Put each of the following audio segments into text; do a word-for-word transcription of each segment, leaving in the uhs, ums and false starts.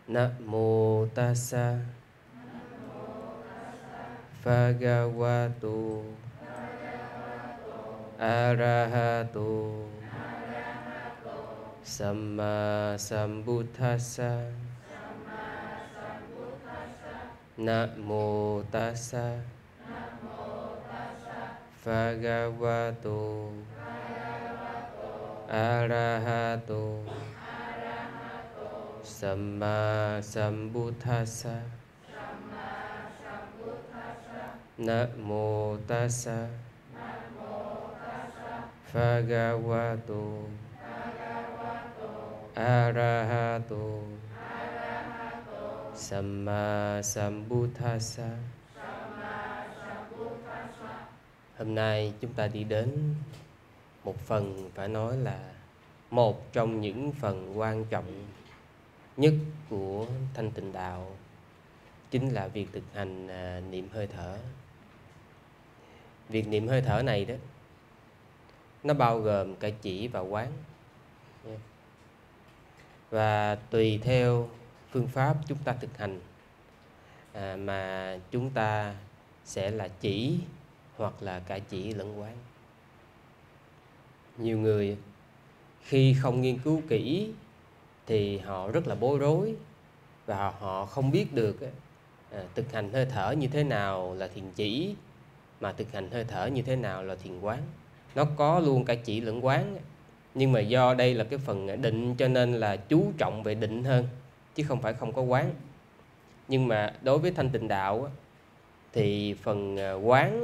Namo tassa Bhagavato Arahato Samma Sambuddhassa. Namo tassa Bhagavato Arahato Samma Sambuddhassa. Namo tassa Bhagavato Arahato Samma Sambuddhassa. Hôm nay chúng ta đi đến một phần phải nói là một trong những phần quan trọng nhất của thanh tịnh đạo, chính là việc thực hành à, niệm hơi thở. Việc niệm hơi thở này đó, nó bao gồm cả chỉ và quán. Và tùy theo phương pháp chúng ta thực hành à, mà chúng ta sẽ là chỉ hoặc là cả chỉ lẫn quán. Nhiều người khi không nghiên cứu kỹ thì họ rất là bối rối và họ không biết được à, thực hành hơi thở như thế nào là thiền chỉ, mà thực hành hơi thở như thế nào là thiền quán. Nó có luôn cả chỉ lẫn quán, nhưng mà do đây là cái phần định cho nên là chú trọng về định hơn, chứ không phải không có quán. Nhưng mà đối với thanh tịnh đạo thì phần quán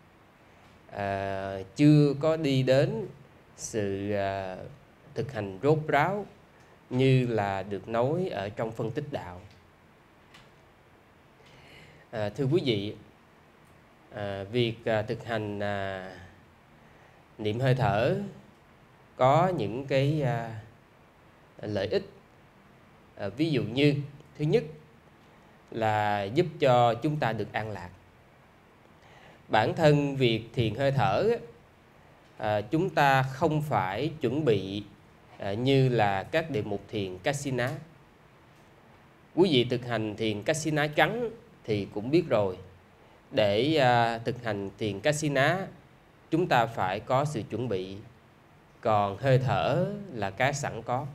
à, chưa có đi đến sự à, thực hành rốt ráo như là được nói ở trong phân tích đạo. À, thưa quý vị, à, việc à, thực hành à, niệm hơi thở có những cái à, lợi ích. À, ví dụ như thứ nhất là giúp cho chúng ta được an lạc. Bản thân việc thiền hơi thở à, chúng ta không phải chuẩn bị à, như là các đề mục thiền Kassina. Quý vị thực hành thiền Kassina trắng thì cũng biết rồi, để à, thực hành thiền Kassina chúng ta phải có sự chuẩn bị, còn hơi thở là cái sẵn có.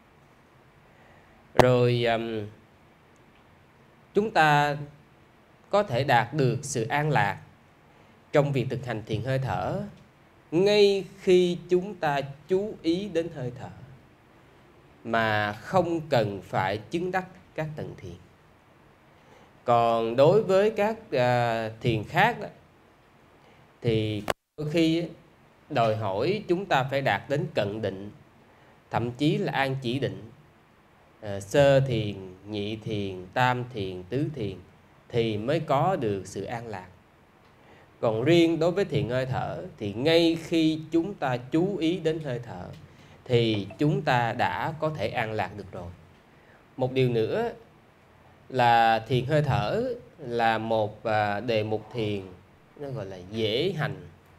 Rồi um, chúng ta có thể đạt được sự an lạc trong việc thực hành thiền hơi thở ngay khi chúng ta chú ý đến hơi thở, mà không cần phải chứng đắc các tầng thiền. Còn đối với các uh, thiền khác đó, thì đôi khi đòi hỏi chúng ta phải đạt đến cận định, thậm chí là an chỉ định, à, sơ thiền, nhị thiền, tam thiền, tứ thiền thì mới có được sự an lạc. Còn riêng đối với thiền hơi thở thì ngay khi chúng ta chú ý đến hơi thở thì chúng ta đã có thể an lạc được rồi. Một điều nữa là thiền hơi thở là một à, đề mục thiền nó gọi là dễ hành.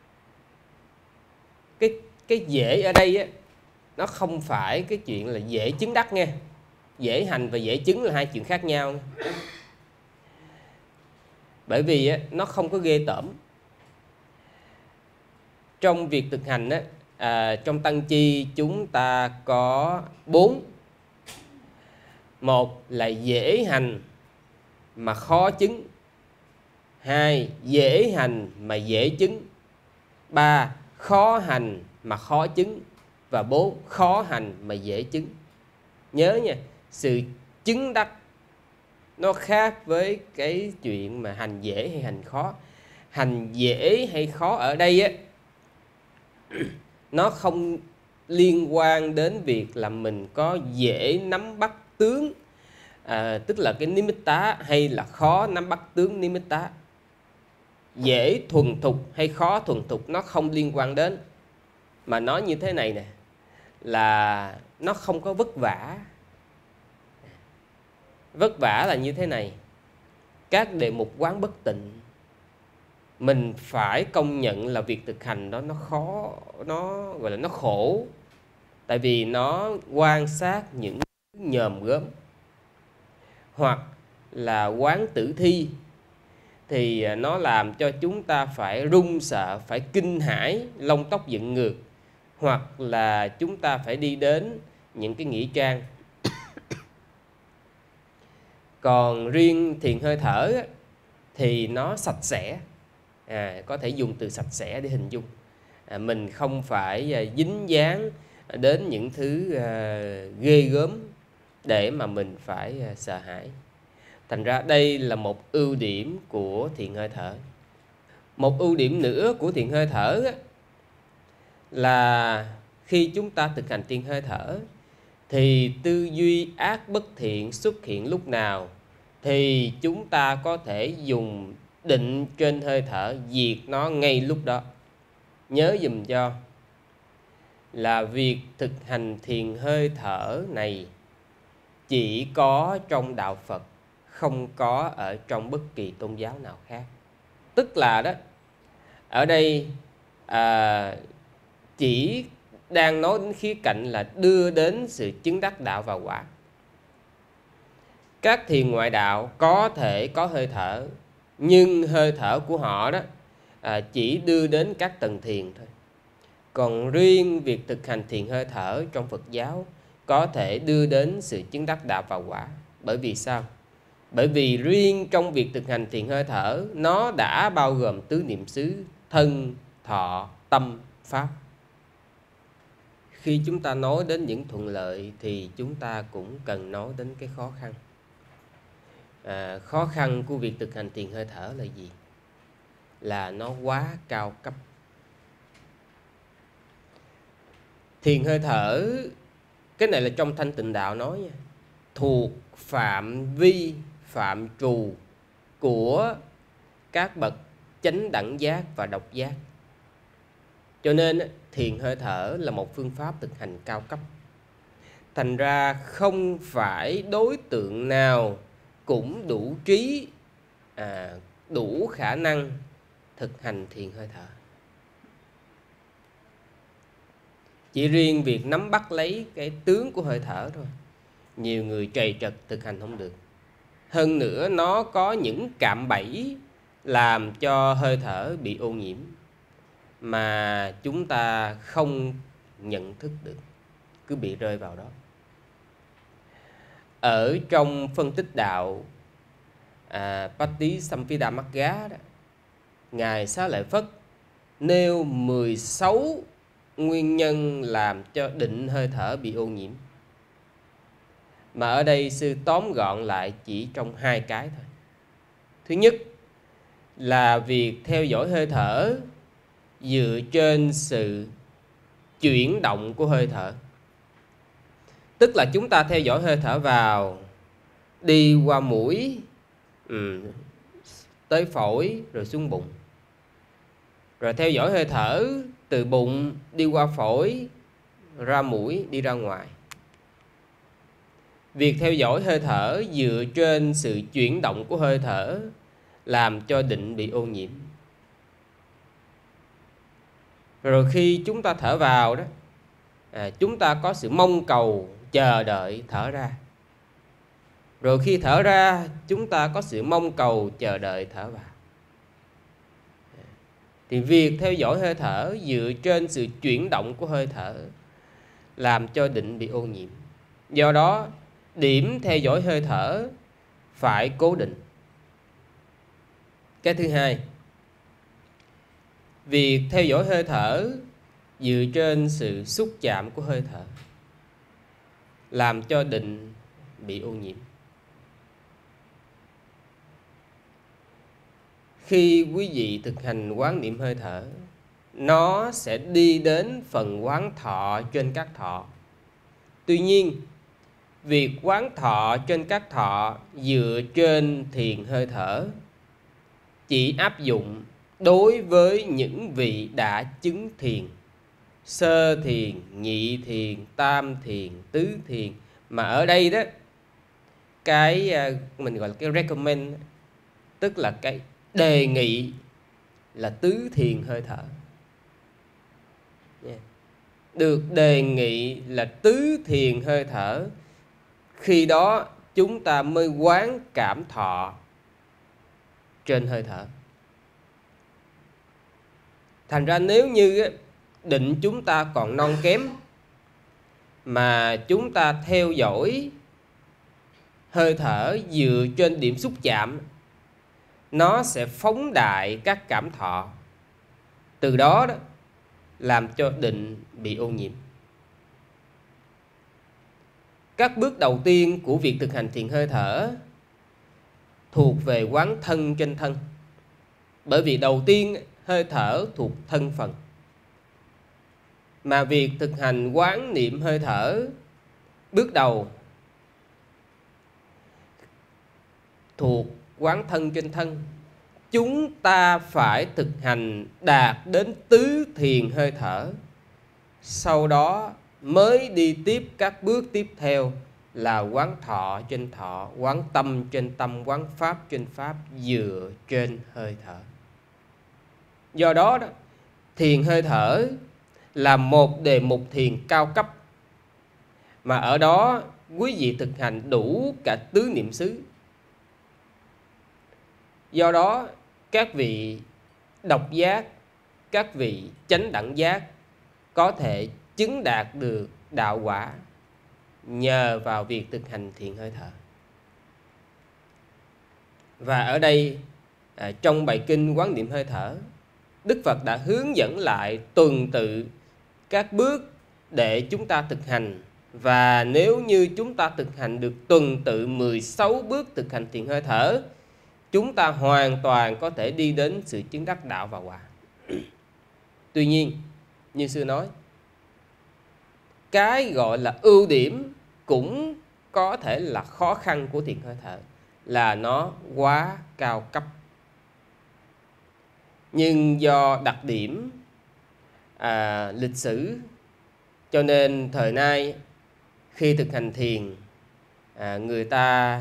Cái, cái dễ ở đây á, nó không phải cái chuyện là dễ chứng đắc nghe. Dễ hành và dễ chứng là hai chuyện khác nhau. Bởi vì á, nó không có ghê tởm. Trong việc thực hành á, à, trong tăng chi chúng ta có bốn. Một là dễ hành mà khó chứng. Hai, dễ hành mà dễ chứng. Ba, khó hành mà khó chứng. Và bốn, khó hành mà dễ chứng. Nhớ nha, sự chứng đắc nó khác với cái chuyện mà hành dễ hay hành khó. Hành dễ hay khó ở đây á, nó không liên quan đến việc là mình có dễ nắm bắt tướng, à, tức là cái nimitta, hay là khó nắm bắt tướng nimitta. Dễ thuần thục hay khó thuần thục nó không liên quan đến. Mà nói như thế này nè, là nó không có vất vả. Vất vả là như thế này. Các đề mục quán bất tịnh, mình phải công nhận là việc thực hành đó nó khó, nó gọi là nó khổ. Tại vì nó quan sát những nhòm gớm. hoặc là quán tử thi, thì nó làm cho chúng ta phải run sợ, phải kinh hãi, lông tóc dựng ngược, hoặc là chúng ta phải đi đến những cái nghĩa trang. Còn riêng thiền hơi thở á, thì nó sạch sẽ, à, có thể dùng từ sạch sẽ để hình dung. À, mình không phải à, dính dáng đến những thứ à, ghê gớm để mà mình phải à, sợ hãi. Thành ra đây là một ưu điểm của thiền hơi thở. Một ưu điểm nữa của thiền hơi thở á, là khi chúng ta thực hành thiền hơi thở thì tư duy ác bất thiện xuất hiện lúc nào thì chúng ta có thể dùng định trên hơi thở diệt nó ngay lúc đó. Nhớ dùm cho là việc thực hành thiền hơi thở này chỉ có trong đạo Phật, không có ở trong bất kỳ tôn giáo nào khác. Tức là đó, ở đây à, chỉ đang nói đến khía cạnh là đưa đến sự chứng đắc đạo và quả. Các thiền ngoại đạo có thể có hơi thở, nhưng hơi thở của họ đó à, chỉ đưa đến các tầng thiền thôi. Còn riêng việc thực hành thiền hơi thở trong Phật giáo có thể đưa đến sự chứng đắc đạo và quả. Bởi vì sao? Bởi vì riêng trong việc thực hành thiền hơi thở, nó đã bao gồm tứ niệm xứ: thân, thọ, tâm, pháp. Khi chúng ta nói đến những thuận lợi thì chúng ta cũng cần nói đến cái khó khăn. À, khó khăn của việc thực hành thiền hơi thở là gì? Là nó quá cao cấp. Thiền hơi thở, cái này là trong Thanh Tịnh Đạo nói nha, thuộc phạm vi, phạm trù của các bậc chánh đẳng giác và độc giác. Cho nên thiền hơi thở là một phương pháp thực hành cao cấp. Thành ra không phải đối tượng nào cũng đủ trí, à, đủ khả năng thực hành thiền hơi thở. Chỉ riêng việc nắm bắt lấy cái tướng của hơi thở thôi, nhiều người trầy trật thực hành không được. Hơn nữa nó có những cạm bẫy làm cho hơi thở bị ô nhiễm mà chúng ta không nhận thức được, cứ bị rơi vào đó. Ở trong phân tích đạo à, Patisamphidamagga đó, Ngài Xá Lợi Phất nêu mười sáu nguyên nhân làm cho định hơi thở bị ô nhiễm. Mà ở đây sư tóm gọn lại chỉ trong hai cái thôi. Thứ nhất là việc theo dõi hơi thở dựa trên sự chuyển động của hơi thở. Tức là chúng ta theo dõi hơi thở vào, đi qua mũi, ừ, tới phổi rồi xuống bụng. Rồi theo dõi hơi thở từ bụng đi qua phổi, ra mũi, đi ra ngoài. Việc theo dõi hơi thở dựa trên sự chuyển động của hơi thở làm cho định bị ô nhiễm. Rồi khi chúng ta thở vào đó, à, chúng ta có sự mong cầu, chờ đợi thở ra. Rồi khi thở ra, chúng ta có sự mong cầu, chờ đợi thở vào. Thì việc theo dõi hơi thở dựa trên sự chuyển động của hơi thở làm cho định bị ô nhiễm. Do đó, điểm theo dõi hơi thở phải cố định. Cái thứ hai, việc theo dõi hơi thở dựa trên sự xúc chạm của hơi thở làm cho định bị ô nhiễm. Khi quý vị thực hành quán niệm hơi thở, nó sẽ đi đến phần quán thọ trên các thọ. Tuy nhiên, việc quán thọ trên các thọ dựa trên thiền hơi thở chỉ áp dụng đối với những vị đã chứng thiền, sơ thiền, nhị thiền, tam thiền, tứ thiền. Mà ở đây đó, cái mình gọi là cái recommend, tức là cái đề nghị là tứ thiền hơi thở. Yeah. Được đề nghị là tứ thiền hơi thở. Khi đó chúng ta mới quán cảm thọ trên hơi thở. Thành ra nếu như định chúng ta còn non kém mà chúng ta theo dõi hơi thở dựa trên điểm xúc chạm, nó sẽ phóng đại các cảm thọ, từ đó, đó làm cho định bị ô nhiễm. Các bước đầu tiên của việc thực hành thiền hơi thở thuộc về quán thân trên thân. Bởi vì đầu tiên hơi thở thuộc thân phần, mà việc thực hành quán niệm hơi thở bước đầu thuộc quán thân trên thân. Chúng ta phải thực hành đạt đến tứ thiền hơi thở, sau đó mới đi tiếp các bước tiếp theo là quán thọ trên thọ, quán tâm trên tâm, quán pháp trên pháp dựa trên hơi thở. Do đó, đó thiền hơi thở là một đề mục thiền cao cấp, mà ở đó quý vị thực hành đủ cả tứ niệm xứ. Do đó các vị độc giác, các vị chánh đẳng giác có thể chứng đạt được đạo quả nhờ vào việc thực hành thiền hơi thở. Và ở đây à, trong bài kinh quán niệm hơi thở, Đức Phật đã hướng dẫn lại tuần tự các bước để chúng ta thực hành. Và nếu như chúng ta thực hành được tuần tự mười sáu bước thực hành thiền hơi thở, chúng ta hoàn toàn có thể đi đến sự chứng đắc đạo và quả. Tuy nhiên, như sư nói, cái gọi là ưu điểm cũng có thể là khó khăn của thiền hơi thở là nó quá cao cấp. Nhưng do đặc điểm à, lịch sử, cho nên thời nay khi thực hành thiền, à, người ta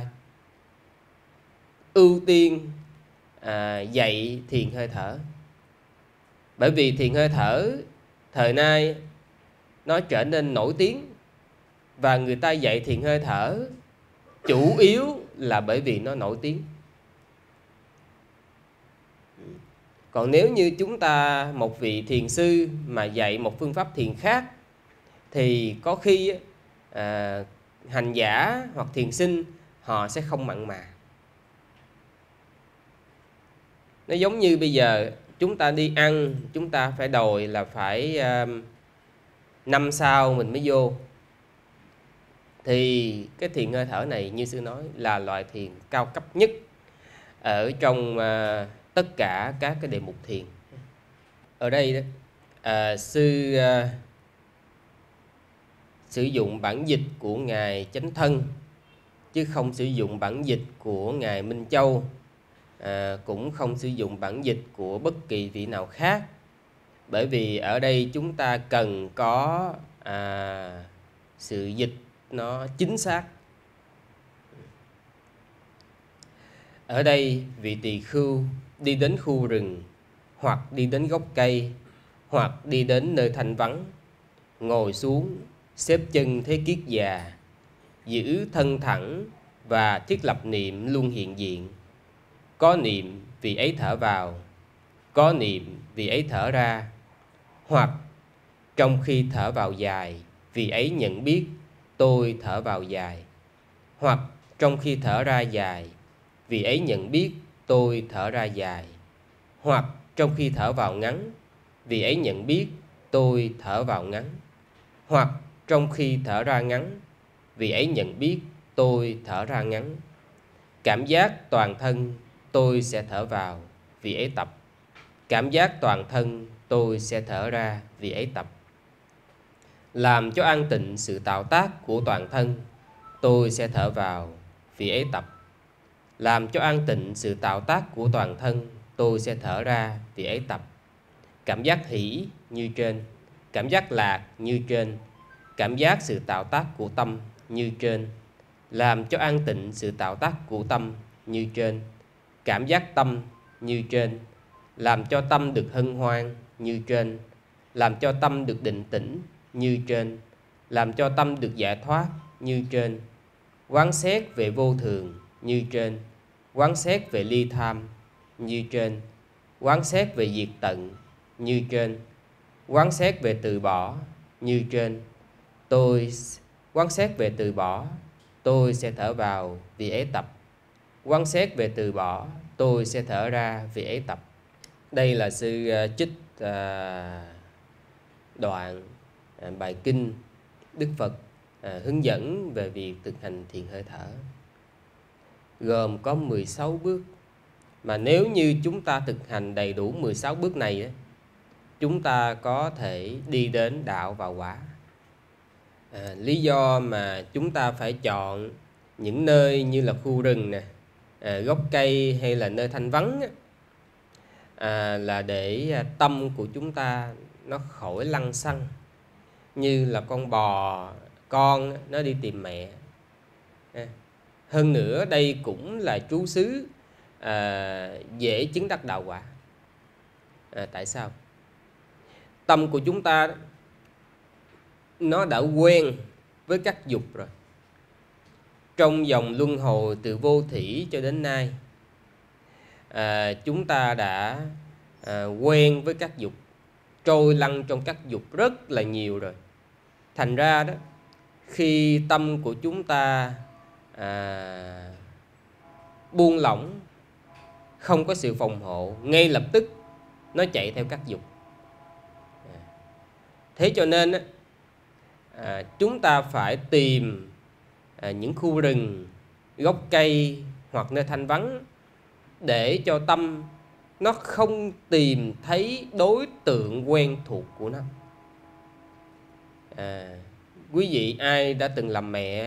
ưu tiên à, dạy thiền hơi thở. Bởi vì thiền hơi thở thời nay nó trở nên nổi tiếng, và người ta dạy thiền hơi thở chủ yếu là bởi vì nó nổi tiếng. Còn nếu như chúng ta, một vị thiền sư mà dạy một phương pháp thiền khác, thì có khi à, hành giả hoặc thiền sinh họ sẽ không mặn mà. Nó giống như bây giờ chúng ta đi ăn, chúng ta phải đòi là phải uh, năm sao mình mới vô. Thì cái thiền hơi thở này như sư nói là loại thiền cao cấp nhất ở trong uh, tất cả các cái đề mục thiền. Ở đây đó, uh, sư uh, sử dụng bản dịch của Ngài Chánh Thân, chứ không sử dụng bản dịch của Ngài Minh Châu, à, cũng không sử dụng bản dịch của bất kỳ vị nào khác. Bởi vì ở đây chúng ta cần có à, sự dịch nó chính xác. Ở đây vị tỳ khưu đi đến khu rừng, hoặc đi đến gốc cây, hoặc đi đến nơi thanh vắng, ngồi xuống, xếp chân thế kiết già, giữ thân thẳng và thiết lập niệm luôn hiện diện. Có niệm vị ấy thở vào, có niệm vị ấy thở ra, hoặc trong khi thở vào dài, vị ấy nhận biết tôi thở vào dài, hoặc trong khi thở ra dài, vị ấy nhận biết tôi thở ra dài, hoặc trong khi thở vào ngắn, vị ấy nhận biết tôi thở vào ngắn, hoặc trong khi thở ra ngắn, vị ấy nhận biết tôi thở ra ngắn. Cảm giác toàn thân tôi sẽ thở vào, vị ấy tập. Cảm giác toàn thân tôi sẽ thở ra, vị ấy tập. Làm cho an tịnh sự tạo tác của toàn thân, tôi sẽ thở vào, vị ấy tập. Làm cho an tịnh sự tạo tác của toàn thân, tôi sẽ thở ra, vị ấy tập. Cảm giác hỷ như trên, cảm giác lạc như trên, cảm giác sự tạo tác của tâm như trên. Làm cho an tịnh sự tạo tác của tâm như trên, cảm giác tâm như trên. Làm cho tâm được hân hoan như trên, làm cho tâm được định tĩnh như trên, làm cho tâm được giải thoát như trên. quán xét về vô thường như trên, quán xét về ly tham như trên, quán xét về diệt tận như trên, quán xét về từ bỏ như trên. Tôi quán xét về từ bỏ, tôi sẽ thở vào vì ế tập. Quán xét về từ bỏ, tôi sẽ thở ra vì ế tập. Đây là sư uh, trích uh, đoạn uh, bài kinh Đức Phật uh, hướng dẫn về việc thực hành thiền hơi thở, gồm có mười sáu bước. Mà nếu như chúng ta thực hành đầy đủ mười sáu bước này, chúng ta có thể đi đến đạo và quả. À, lý do mà chúng ta phải chọn những nơi như là khu rừng nè, à, gốc cây hay là nơi thanh vắng à, là để tâm của chúng ta nó khỏi lăng xăng, như là con bò con nó đi tìm mẹ. À, hơn nữa đây cũng là trú xứ à, dễ chứng đắc đạo quả. À, tại sao? Tâm của chúng ta nó đã quen với các dục rồi. Trong dòng luân hồi từ vô thủy cho đến nay, à, chúng ta đã à, quen với các dục, trôi lăn trong các dục rất là nhiều rồi. Thành ra đó, khi tâm của chúng ta à, buông lỏng, không có sự phòng hộ, ngay lập tức nó chạy theo các dục. À, thế cho nên à, chúng ta phải tìm à, những khu rừng, gốc cây hoặc nơi thanh vắng để cho tâm nó không tìm thấy đối tượng quen thuộc của nó. À, quý vị ai đã từng làm mẹ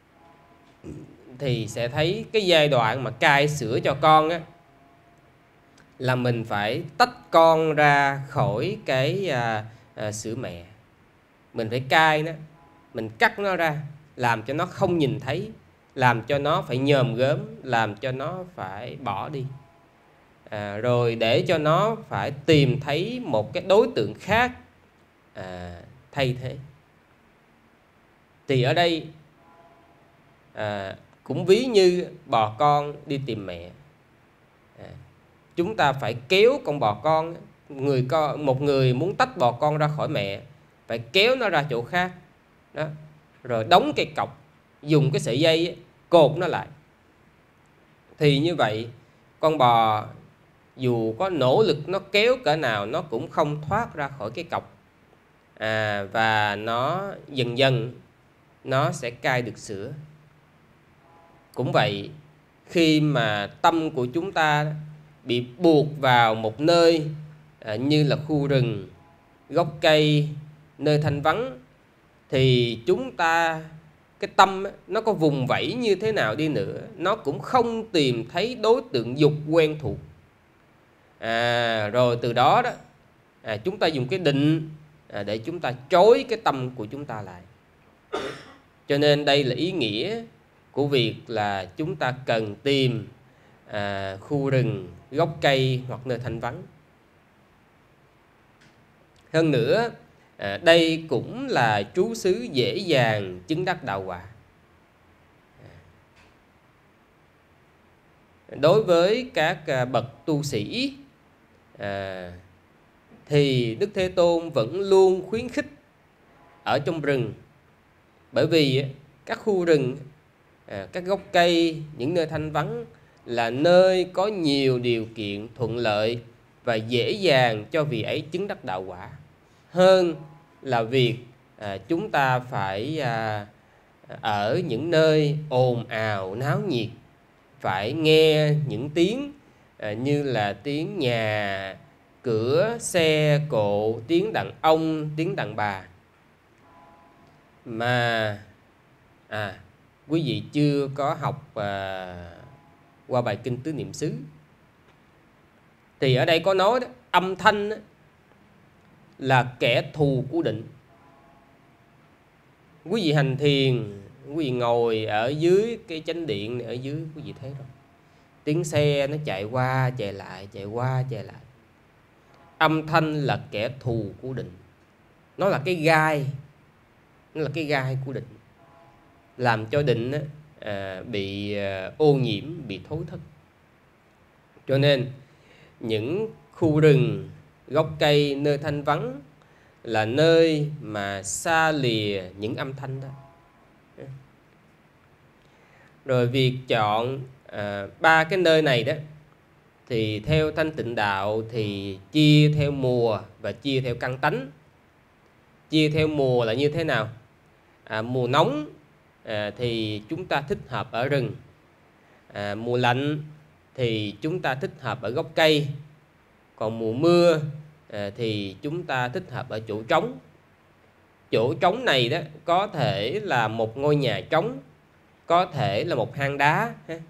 thì sẽ thấy cái giai đoạn mà cai sữa cho con á, là mình phải tách con ra khỏi cái à, à, sữa mẹ. Mình phải cai nó, mình cắt nó ra, làm cho nó không nhìn thấy, làm cho nó phải nhòm gớm, làm cho nó phải bỏ đi. À, rồi để cho nó phải tìm thấy một cái đối tượng khác à, thay thế. Thì ở đây à, cũng ví như bò con đi tìm mẹ. À, chúng ta phải kéo con bò con, người con, một người muốn tách bò con ra khỏi mẹ, phải kéo nó ra chỗ khác đó, rồi đóng cây cọc, dùng cái sợi dây ấy, cột nó lại. Thì như vậy con bò dù có nỗ lực nó kéo cỡ nào, nó cũng không thoát ra khỏi cái cọc. À, và nó dần dần nó sẽ cai được sữa. Cũng vậy, khi mà tâm của chúng ta bị buộc vào một nơi à, như là khu rừng, gốc cây, nơi thanh vắng, thì chúng ta, cái tâm nó có vùng vẫy như thế nào đi nữa, nó cũng không tìm thấy đối tượng dục quen thuộc. À, rồi từ đó đó à, chúng ta dùng cái định à, để chúng ta trói cái tâm của chúng ta lại. Cho nên đây là ý nghĩa của việc là chúng ta cần tìm à, khu rừng, gốc cây hoặc nơi thanh vắng. Hơn nữa, à, đây cũng là trú xứ dễ dàng chứng đắc đạo quả. Đối với các à, bậc tu sĩ à, thì Đức Thế Tôn vẫn luôn khuyến khích ở trong rừng. Bởi vì các khu rừng, à, các gốc cây, những nơi thanh vắng là nơi có nhiều điều kiện thuận lợi và dễ dàng cho vị ấy chứng đắc đạo quả, hơn là việc à, chúng ta phải à, ở những nơi ồn ào náo nhiệt, phải nghe những tiếng à, như là tiếng nhà cửa, xe cộ, tiếng đàn ông, tiếng đàn bà. Mà à, quý vị chưa có học à, qua bài kinh Tứ Niệm xứ, thì ở đây có nói đó, âm thanh đó, là kẻ thù của định. Quý vị hành thiền, quý vị ngồi ở dưới cái chánh điện này, ở dưới quý vị thấy rồi, tiếng xe nó chạy qua chạy lại, chạy qua chạy lại. Âm thanh là kẻ thù của định. Nó là cái gai, nó là cái gai của định, làm cho định à, bị à, ô nhiễm, bị thối thất. Cho nên những khu rừng, gốc cây, nơi thanh vắng là nơi mà xa lìa những âm thanh đó. Rồi việc chọn à, ba cái nơi này đó thì theo Thanh Tịnh Đạo thì chia theo mùa và chia theo căn tánh. Chia theo mùa là như thế nào? À, mùa nóng à, thì chúng ta thích hợp ở rừng. À, mùa lạnh thì chúng ta thích hợp ở gốc cây. Còn mùa mưa à, thì chúng ta thích hợp ở chỗ trống. Chỗ trống này đó có thể là một ngôi nhà trống, có thể là một hang đá.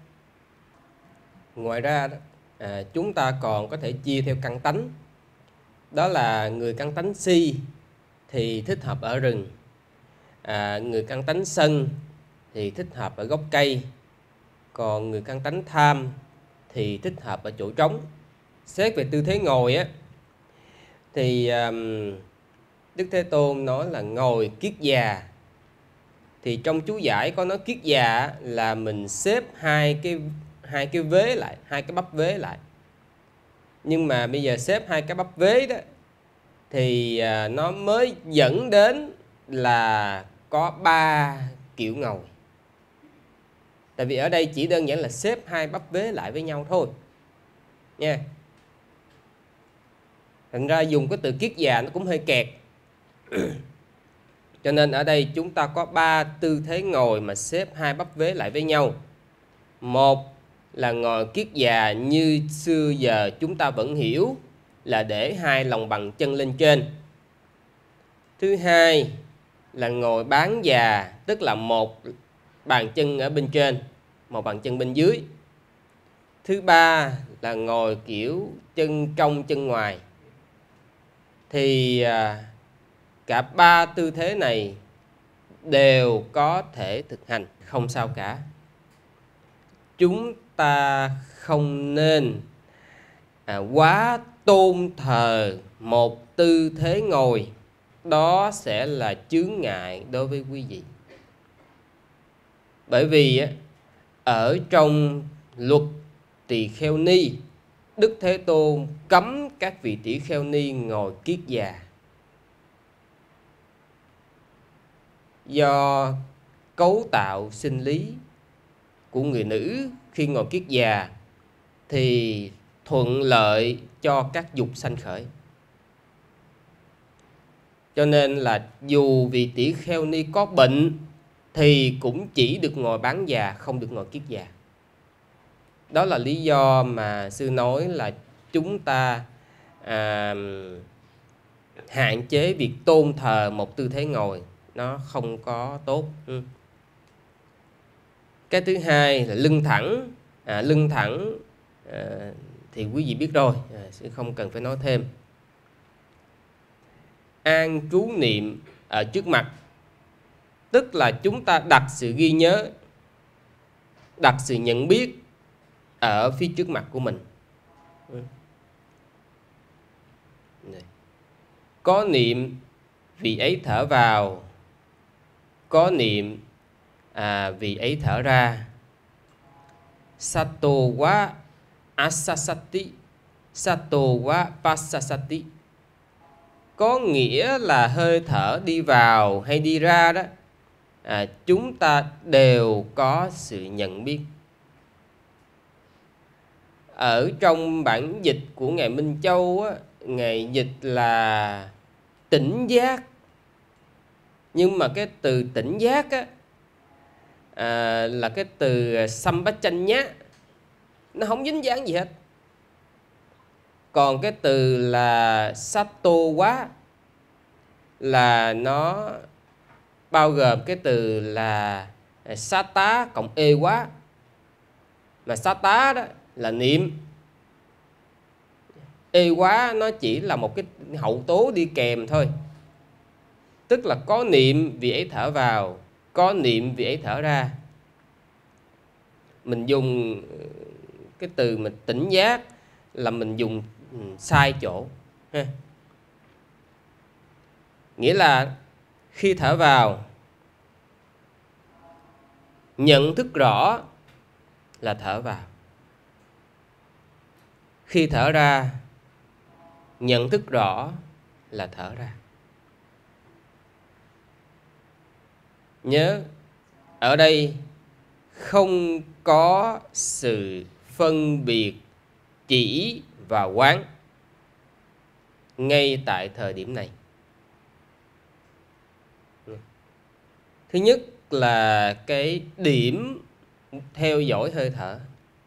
Ngoài ra đó, à, chúng ta còn có thể chia theo căn tánh. Đó là người căn tánh si thì thích hợp ở rừng, à, người căn tánh sân thì thích hợp ở gốc cây, còn người căn tánh tham thì thích hợp ở chỗ trống. Xét về tư thế ngồi á thì um, Đức Thế Tôn nói là ngồi kiết già. Thì trong chú giải có nói kiết già là mình xếp hai cái hai cái vế lại, hai cái bắp vế lại. Nhưng mà bây giờ xếp hai cái bắp vế đó thì à, nó mới dẫn đến là có ba kiểu ngồi. Tại vì ở đây chỉ đơn giản là xếp hai bắp vế lại với nhau thôi nha. Thành ra dùng cái từ kiết già nó cũng hơi kẹt. Cho nên ở đây chúng ta có ba tư thế ngồi mà xếp hai bắp vế lại với nhau. Một là ngồi kiết già như xưa giờ chúng ta vẫn hiểu là để hai lòng bằng chân lên trên. Thứ hai là ngồi bán già, tức là một bàn chân ở bên trên, một bàn chân bên dưới. Thứ ba là ngồi kiểu chân trong chân ngoài. Thì à, cả ba tư thế này đều có thể thực hành, không sao cả. Chúng ta không nên à, quá tôn thờ một tư thế ngồi, đó sẽ là chướng ngại đối với quý vị. Bởi vì á, ở trong luật tỳ kheo ni, Đức Thế Tôn cấm các vị tỷ kheo ni ngồi kiết già. Do cấu tạo sinh lý của người nữ khi ngồi kiết già thì thuận lợi cho các dục sanh khởi. Cho nên là dù vị tỷ kheo ni có bệnh thì cũng chỉ được ngồi bán già, không được ngồi kiết già. Đó là lý do mà sư nói là chúng ta à, hạn chế việc tôn thờ một tư thế ngồi, nó không có tốt. Ừ. Cái thứ hai là lưng thẳng. À, lưng thẳng à, thì quý vị biết rồi, à, sẽ không cần phải nói thêm. An trú niệm ở trước mặt, tức là chúng ta đặt sự ghi nhớ, đặt sự nhận biết ở phía trước mặt của mình. Ừ. Có niệm vị ấy thở vào, có niệm à, vị ấy thở ra. Sato wa asasati, sato wa pasasati. Có nghĩa là hơi thở đi vào hay đi ra đó, à, chúng ta đều có sự nhận biết. Ở trong bản dịch của Ngài Minh Châu á, Ngài dịch là tỉnh giác. Nhưng mà cái từ tỉnh giác á, à, là cái từ Sambachanya, nó không dính dáng gì hết. Còn cái từ là Sato quá là nó bao gồm cái từ là Sata cộng e quá. Mà Sata đó là niệm, e quá nó chỉ là một cái hậu tố đi kèm thôi. Tức là có niệm vị ấy thở vào, có niệm vị ấy thở ra. Mình dùng cái từ mình tỉnh giác là mình dùng sai chỗ ha. Nghĩa là khi thở vào Nhận thức rõ là thở vào. Khi thở ra, nhận thức rõ là thở ra. Nhớ, ở đây không có sự phân biệt chỉ và quán ngay tại thời điểm này. Thứ nhất là cái điểm theo dõi hơi thở.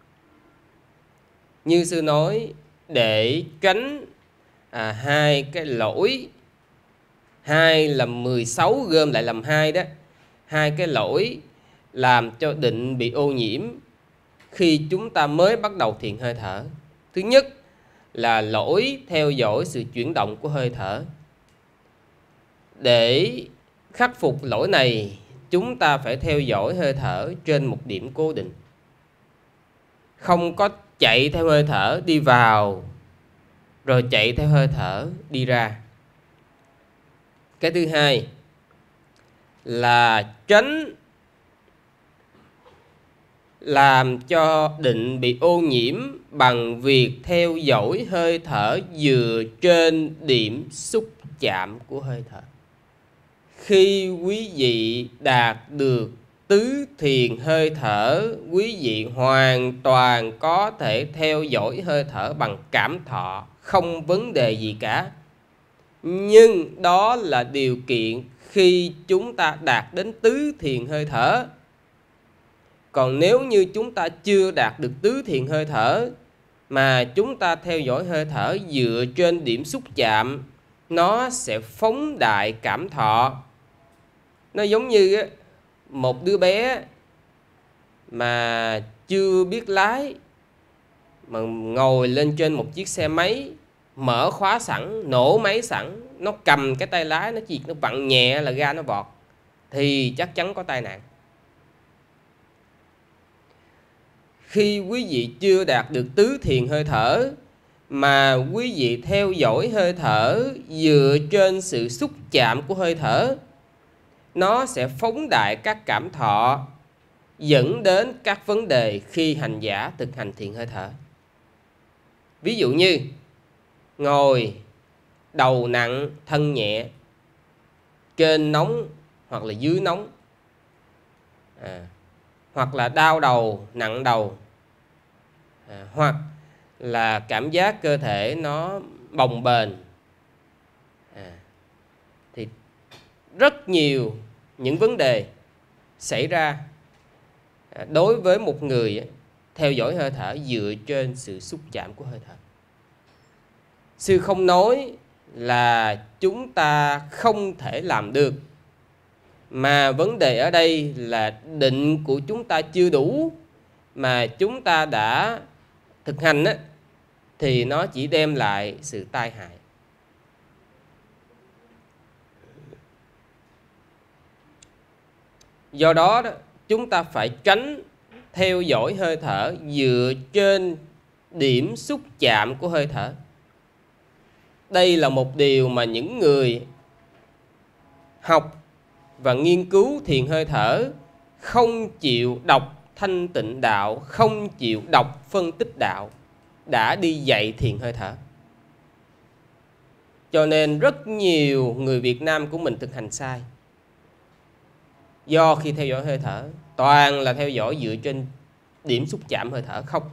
Như sư nói, để tránh à, hai cái lỗi, hai làm mười sáu gom lại làm hai đó, hai cái lỗi làm cho định bị ô nhiễm khi chúng ta mới bắt đầu thiền hơi thở. Thứ nhất là lỗi theo dõi sự chuyển động của hơi thở. Để khắc phục lỗi này, chúng ta phải theo dõi hơi thở trên một điểm cố định. Không có chạy theo hơi thở đi vào rồi chạy theo hơi thở đi ra. Cái thứ hai là tránh làm cho định bị ô nhiễm bằng việc theo dõi hơi thở dựa trên điểm xúc chạm của hơi thở. Khi quý vị đạt được tứ thiền hơi thở, quý vị hoàn toàn có thể theo dõi hơi thở bằng cảm thọ, không vấn đề gì cả. Nhưng đó là điều kiện khi chúng ta đạt đến tứ thiền hơi thở. Còn nếu như chúng ta chưa đạt được tứ thiền hơi thở mà chúng ta theo dõi hơi thở dựa trên điểm xúc chạm, nó sẽ phóng đại cảm thọ. Nó giống như một đứa bé mà chưa biết lái mà ngồi lên trên một chiếc xe máy, mở khóa sẵn, nổ máy sẵn, nó cầm cái tay lái, nó chỉ nó vặn nhẹ là ga nó vọt, thì chắc chắn có tai nạn. Khi quý vị chưa đạt được tứ thiền hơi thở mà quý vị theo dõi hơi thở dựa trên sự xúc chạm của hơi thở, nó sẽ phóng đại các cảm thọ, dẫn đến các vấn đề khi hành giả thực hành thiền hơi thở. Ví dụ như ngồi đầu nặng thân nhẹ, trên nóng hoặc là dưới nóng, à, hoặc là đau đầu, nặng đầu, à, hoặc là cảm giác cơ thể nó bồng bềnh, à, thì rất nhiều những vấn đề xảy ra đối với một người theo dõi hơi thở dựa trên sự xúc chạm của hơi thở. Sư không nói là chúng ta không thể làm được, mà vấn đề ở đây là định của chúng ta chưa đủ, mà chúng ta đã thực hành á, thì nó chỉ đem lại sự tai hại. Do đó, đó chúng ta phải tránh theo dõi hơi thở dựa trên điểm xúc chạm của hơi thở. Đây là một điều mà những người học và nghiên cứu thiền hơi thở không chịu đọc thanh tịnh đạo, không chịu đọc phân tích đạo đã đi dạy thiền hơi thở. Cho nên rất nhiều người Việt Nam của mình thực hành sai. Do khi theo dõi hơi thở toàn là theo dõi dựa trên điểm xúc chạm hơi thở không.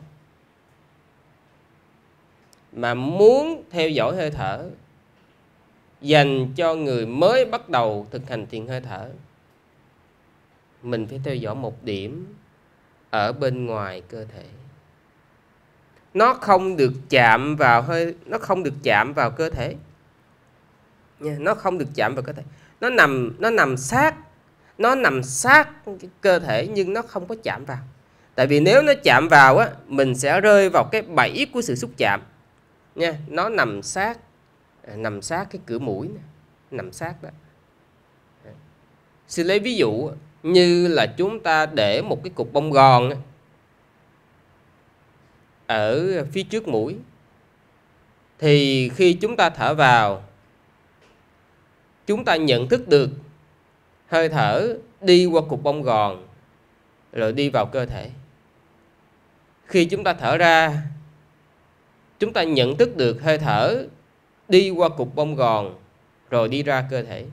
Mà muốn theo dõi hơi thở dành cho người mới bắt đầu thực hành thiền hơi thở, mình phải theo dõi một điểm ở bên ngoài cơ thể. Nó không được chạm vào hơi, nó không được chạm vào cơ thể. Nha, nó không được chạm vào cơ thể. Nó nằm nó nằm sát, nó nằm sát cái cơ thể nhưng nó không có chạm vào. Tại vì nếu nó chạm vào á, mình sẽ rơi vào cái bẫy của sự xúc chạm. Nha, nó nằm sát, nằm sát cái cửa mũi này, nằm sát đó. Sư lấy ví dụ như là chúng ta để một cái cục bông gòn ở phía trước mũi, thì khi chúng ta thở vào, chúng ta nhận thức được hơi thở đi qua cục bông gòn, rồi đi vào cơ thể. Khi chúng ta thở ra, chúng ta nhận thức được hơi thở đi qua cục bông gòn rồi đi ra cơ thể.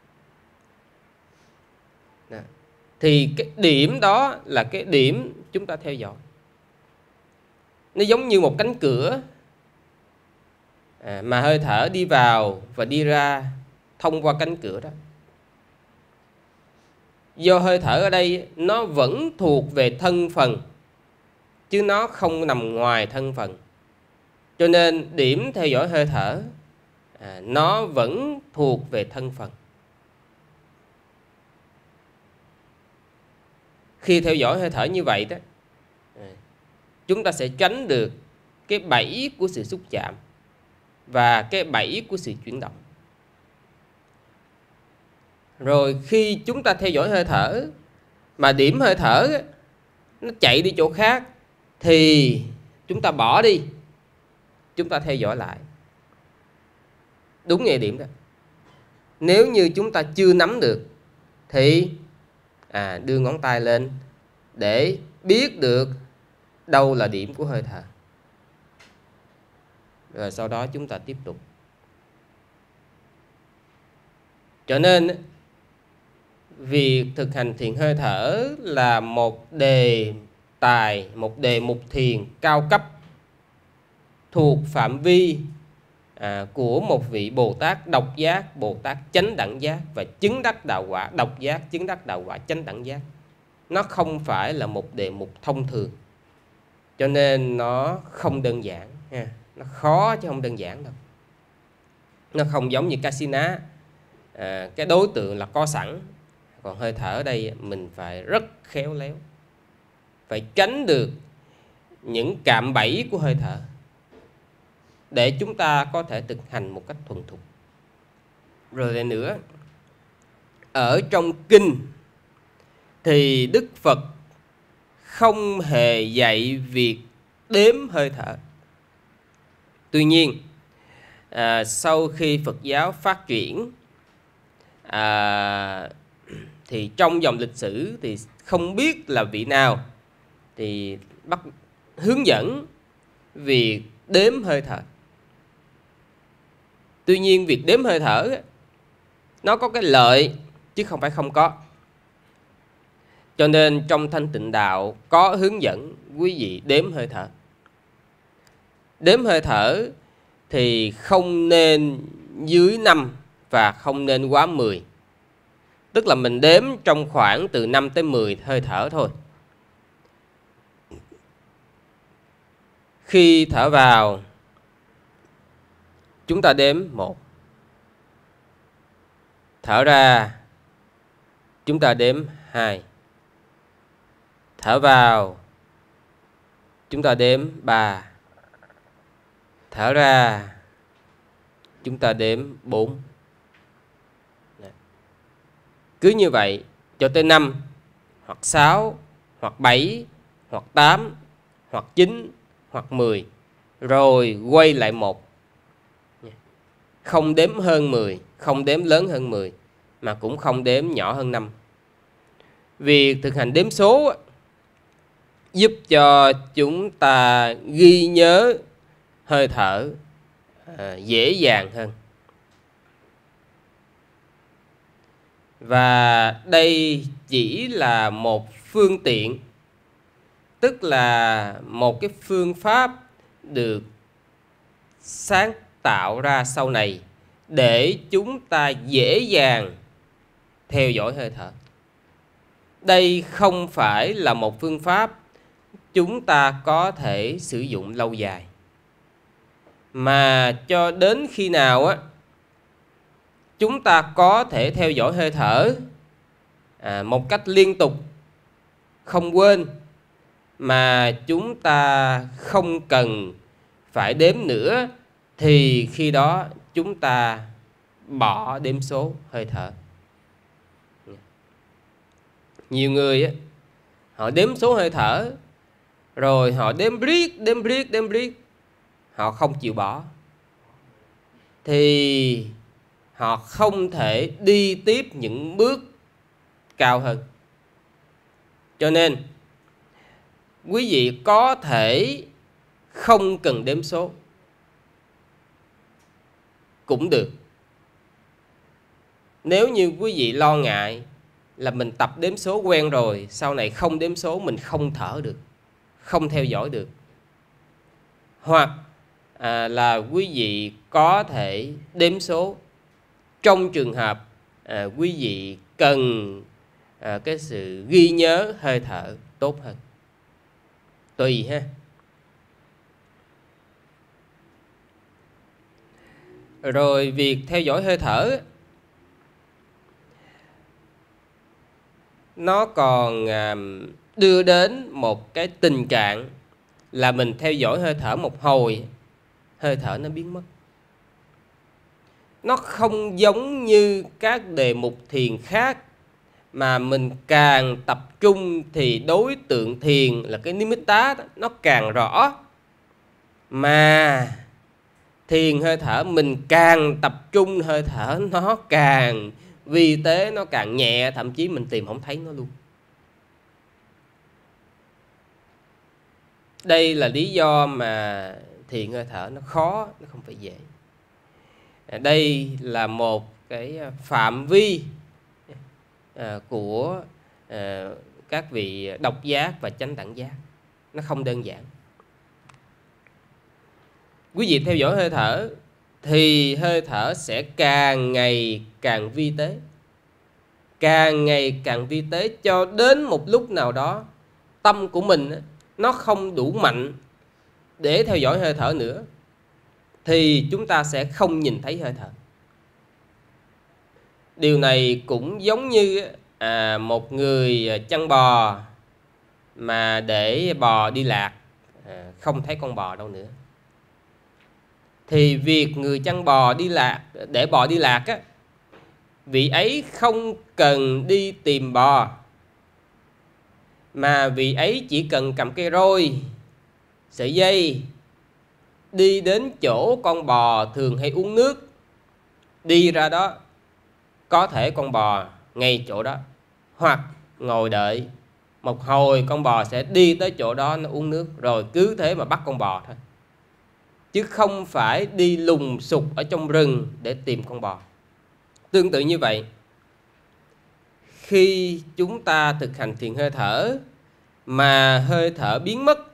Đó. Thì cái điểm đó là cái điểm chúng ta theo dõi. Nó giống như một cánh cửa à, mà hơi thở đi vào và đi ra thông qua cánh cửa đó. Do hơi thở ở đây nó vẫn thuộc về thân phần, chứ nó không nằm ngoài thân phần. Cho nên điểm theo dõi hơi thở à, nó vẫn thuộc về thân phần. Khi theo dõi hơi thở như vậy đó, à, chúng ta sẽ tránh được cái bẫy của sự xúc chạm và cái bẫy của sự chuyển động. Rồi khi chúng ta theo dõi hơi thở mà điểm hơi thở nó chạy đi chỗ khác thì chúng ta bỏ đi, chúng ta theo dõi lại đúng địa điểm đó. Nếu như chúng ta chưa nắm được thì à, đưa ngón tay lên để biết được đâu là điểm của hơi thở. Rồi sau đó chúng ta tiếp tục. Cho nên việc thực hành thiền hơi thở là một đề tài, một đề mục thiền cao cấp thuộc phạm vi à, của một vị Bồ Tát độc giác, Bồ Tát chánh đẳng giác và chứng đắc đạo quả. Độc giác, chứng đắc đạo quả, chánh đẳng giác. Nó không phải là một đề mục thông thường, cho nên nó không đơn giản ha. Nó khó chứ không đơn giản đâu. Nó không giống như Kasina, à, cái đối tượng là có sẵn. Còn hơi thở ở đây mình phải rất khéo léo, phải tránh được những cạm bẫy của hơi thở để chúng ta có thể thực hành một cách thuần thục. Rồi lại nữa, ở trong kinh thì Đức Phật không hề dạy việc đếm hơi thở. Tuy nhiên, à, sau khi Phật giáo phát triển, à, thì trong dòng lịch sử thì không biết là vị nào thì bắt hướng dẫn việc đếm hơi thở. Tuy nhiên việc đếm hơi thở nó có cái lợi chứ không phải không có. Cho nên trong Thanh Tịnh Đạo có hướng dẫn quý vị đếm hơi thở. Đếm hơi thở thì không nên dưới năm và không nên quá mười. Tức là mình đếm trong khoảng từ năm tới mười hơi thở thôi. Khi thở vào, chúng ta đếm một. Thở ra, chúng ta đếm hai. Thở vào, chúng ta đếm ba. Thở ra, chúng ta đếm bốn. Cứ như vậy cho tới năm, hoặc sáu, hoặc bảy, hoặc tám, hoặc chín, hoặc mười. Rồi quay lại một. Không đếm hơn mười, không đếm lớn hơn mười, mà cũng không đếm nhỏ hơn năm. Việc thực hành đếm số giúp cho chúng ta ghi nhớ hơi thở à, dễ dàng hơn. Và đây chỉ là một phương tiện, tức là một cái phương pháp được sáng tạo ra sau này để chúng ta dễ dàng theo dõi hơi thở. Đây không phải là một phương pháp chúng ta có thể sử dụng lâu dài, mà cho đến khi nào á chúng ta có thể theo dõi hơi thở à, một cách liên tục, không quên, mà chúng ta không cần phải đếm nữa, thì khi đó chúng ta bỏ đếm số hơi thở. Nhiều người á, họ đếm số hơi thở, rồi họ đếm riết, đếm riết, đếm riết, họ không chịu bỏ, thì họ không thể đi tiếp những bước cao hơn. Cho nên quý vị có thể không cần đếm số cũng được. Nếu như quý vị lo ngại là mình tập đếm số quen rồi, sau này không đếm số mình không thở được, không theo dõi được. Hoặc à, là quý vị có thể đếm số trong trường hợp à, quý vị cần à, cái sự ghi nhớ hơi thở tốt hơn. Tùy ha. Rồi việc theo dõi hơi thở nó còn à, đưa đến một cái tình trạng là mình theo dõi hơi thở một hồi, hơi thở nó biến mất. Nó không giống như các đề mục thiền khác mà mình càng tập trung thì đối tượng thiền là cái nimitta nó càng rõ. Mà thiền hơi thở mình càng tập trung hơi thở nó càng vi tế, nó càng nhẹ, thậm chí mình tìm không thấy nó luôn. Đây là lý do mà thiền hơi thở nó khó, nó không phải dễ. Đây là một cái phạm vi của các vị độc giác và chánh đẳng giác. Nó không đơn giản. Quý vị theo dõi hơi thở thì hơi thở sẽ càng ngày càng vi tế, càng ngày càng vi tế, cho đến một lúc nào đó tâm của mình nó không đủ mạnh để theo dõi hơi thở nữa, thì chúng ta sẽ không nhìn thấy hơi thở. Điều này cũng giống như à, một người chăn bò mà để bò đi lạc, à, không thấy con bò đâu nữa. Thì việc người chăn bò đi lạc, để bò đi lạc á, vị ấy không cần đi tìm bò, mà vị ấy chỉ cần cầm cây roi, sợi dây, đi đến chỗ con bò thường hay uống nước, đi ra đó, có thể con bò ngay chỗ đó, hoặc ngồi đợi một hồi con bò sẽ đi tới chỗ đó nó uống nước, rồi cứ thế mà bắt con bò thôi, chứ không phải đi lùng sục ở trong rừng để tìm con bò. Tương tự như vậy, khi chúng ta thực hành thiền hơi thở mà hơi thở biến mất,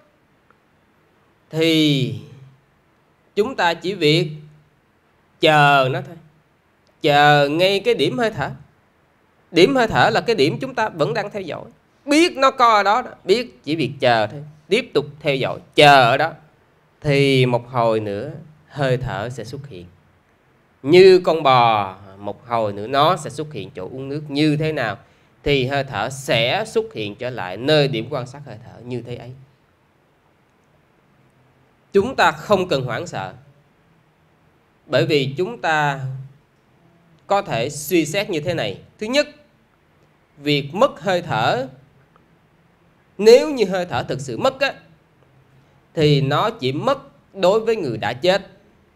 thì chúng ta chỉ việc chờ nó thôi, chờ ngay cái điểm hơi thở. Điểm hơi thở là cái điểm chúng ta vẫn đang theo dõi, biết nó có ở đó, biết chỉ việc chờ thôi, tiếp tục theo dõi, chờ ở đó, thì một hồi nữa hơi thở sẽ xuất hiện. Như con bò, một hồi nữa nó sẽ xuất hiện chỗ uống nước như thế nào, thì hơi thở sẽ xuất hiện trở lại nơi điểm quan sát hơi thở như thế ấy. Chúng ta không cần hoảng sợ, bởi vì chúng ta có thể suy xét như thế này. Thứ nhất, việc mất hơi thở, nếu như hơi thở thực sự mất á, thì nó chỉ mất đối với người đã chết.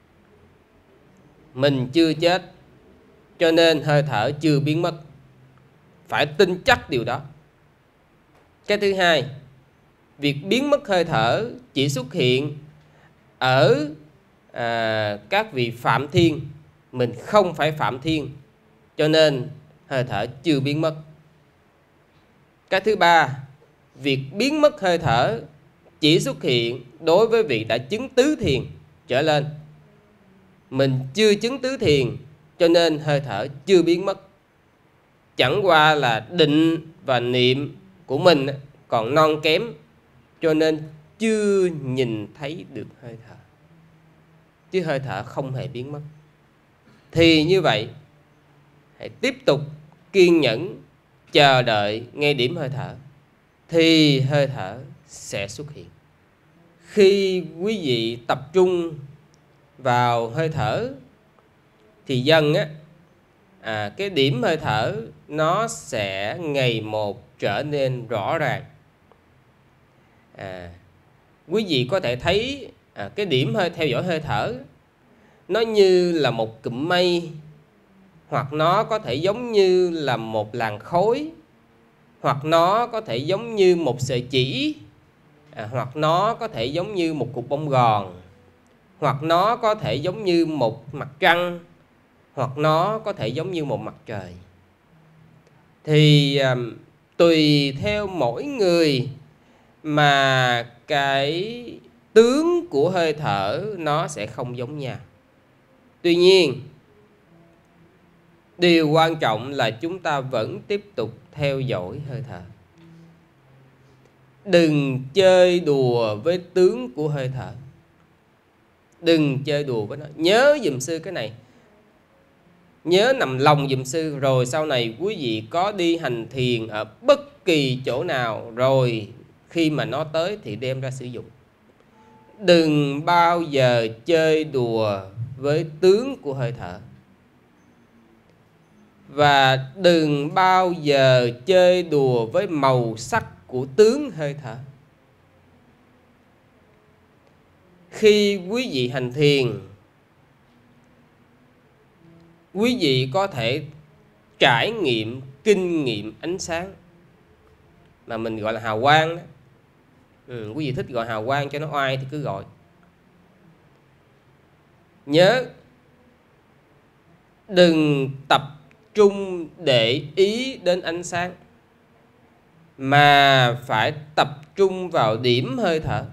Mình chưa chết, cho nên hơi thở chưa biến mất. Phải tin chắc điều đó. Cái thứ hai, việc biến mất hơi thở chỉ xuất hiện ở à, các vị phạm thiên. Mình không phải phạm thiên, cho nên hơi thở chưa biến mất. Cái thứ ba, việc biến mất hơi thở chỉ xuất hiện đối với vị đã chứng tứ thiền trở lên. Mình chưa chứng tứ thiền, cho nên hơi thở chưa biến mất. Chẳng qua là định và niệm của mình còn non kém, cho nên chưa nhìn thấy được hơi thở, chứ hơi thở không hề biến mất. Thì như vậy, hãy tiếp tục kiên nhẫn chờ đợi ngay điểm hơi thở, thì hơi thở sẽ xuất hiện. Khi quý vị tập trung vào hơi thở thì dần á, à, cái điểm hơi thở nó sẽ ngày một trở nên rõ ràng. À, quý vị có thể thấy à, cái điểm hơi theo dõi hơi thở nó như là một cụm mây, hoặc nó có thể giống như là một làn khói, hoặc nó có thể giống như một sợi chỉ, à, hoặc nó có thể giống như một cục bông gòn, hoặc nó có thể giống như một mặt trăng, hoặc nó có thể giống như một mặt trời. Thì à, tùy theo mỗi người mà cái tướng của hơi thở nó sẽ không giống nhau. Tuy nhiên, điều quan trọng là chúng ta vẫn tiếp tục theo dõi hơi thở. Đừng chơi đùa với tướng của hơi thở. Đừng chơi đùa với nó. Nhớ giùm sư cái này. Nhớ nằm lòng giùm sư. Rồi sau này quý vị có đi hành thiền ở bất kỳ chỗ nào, rồi khi mà nó tới thì đem ra sử dụng. Đừng bao giờ chơi đùa với tướng của hơi thở. Và đừng bao giờ chơi đùa với màu sắc của tướng hơi thở. Khi quý vị hành thiền, quý vị có thể trải nghiệm, kinh nghiệm ánh sáng mà mình gọi là hào quang đó. Ừ, quý vị thích gọi hào quang cho nó oai thì cứ gọi. Nhớ, đừng tập trung để ý đến ánh sáng, mà phải tập trung vào điểm hơi thở.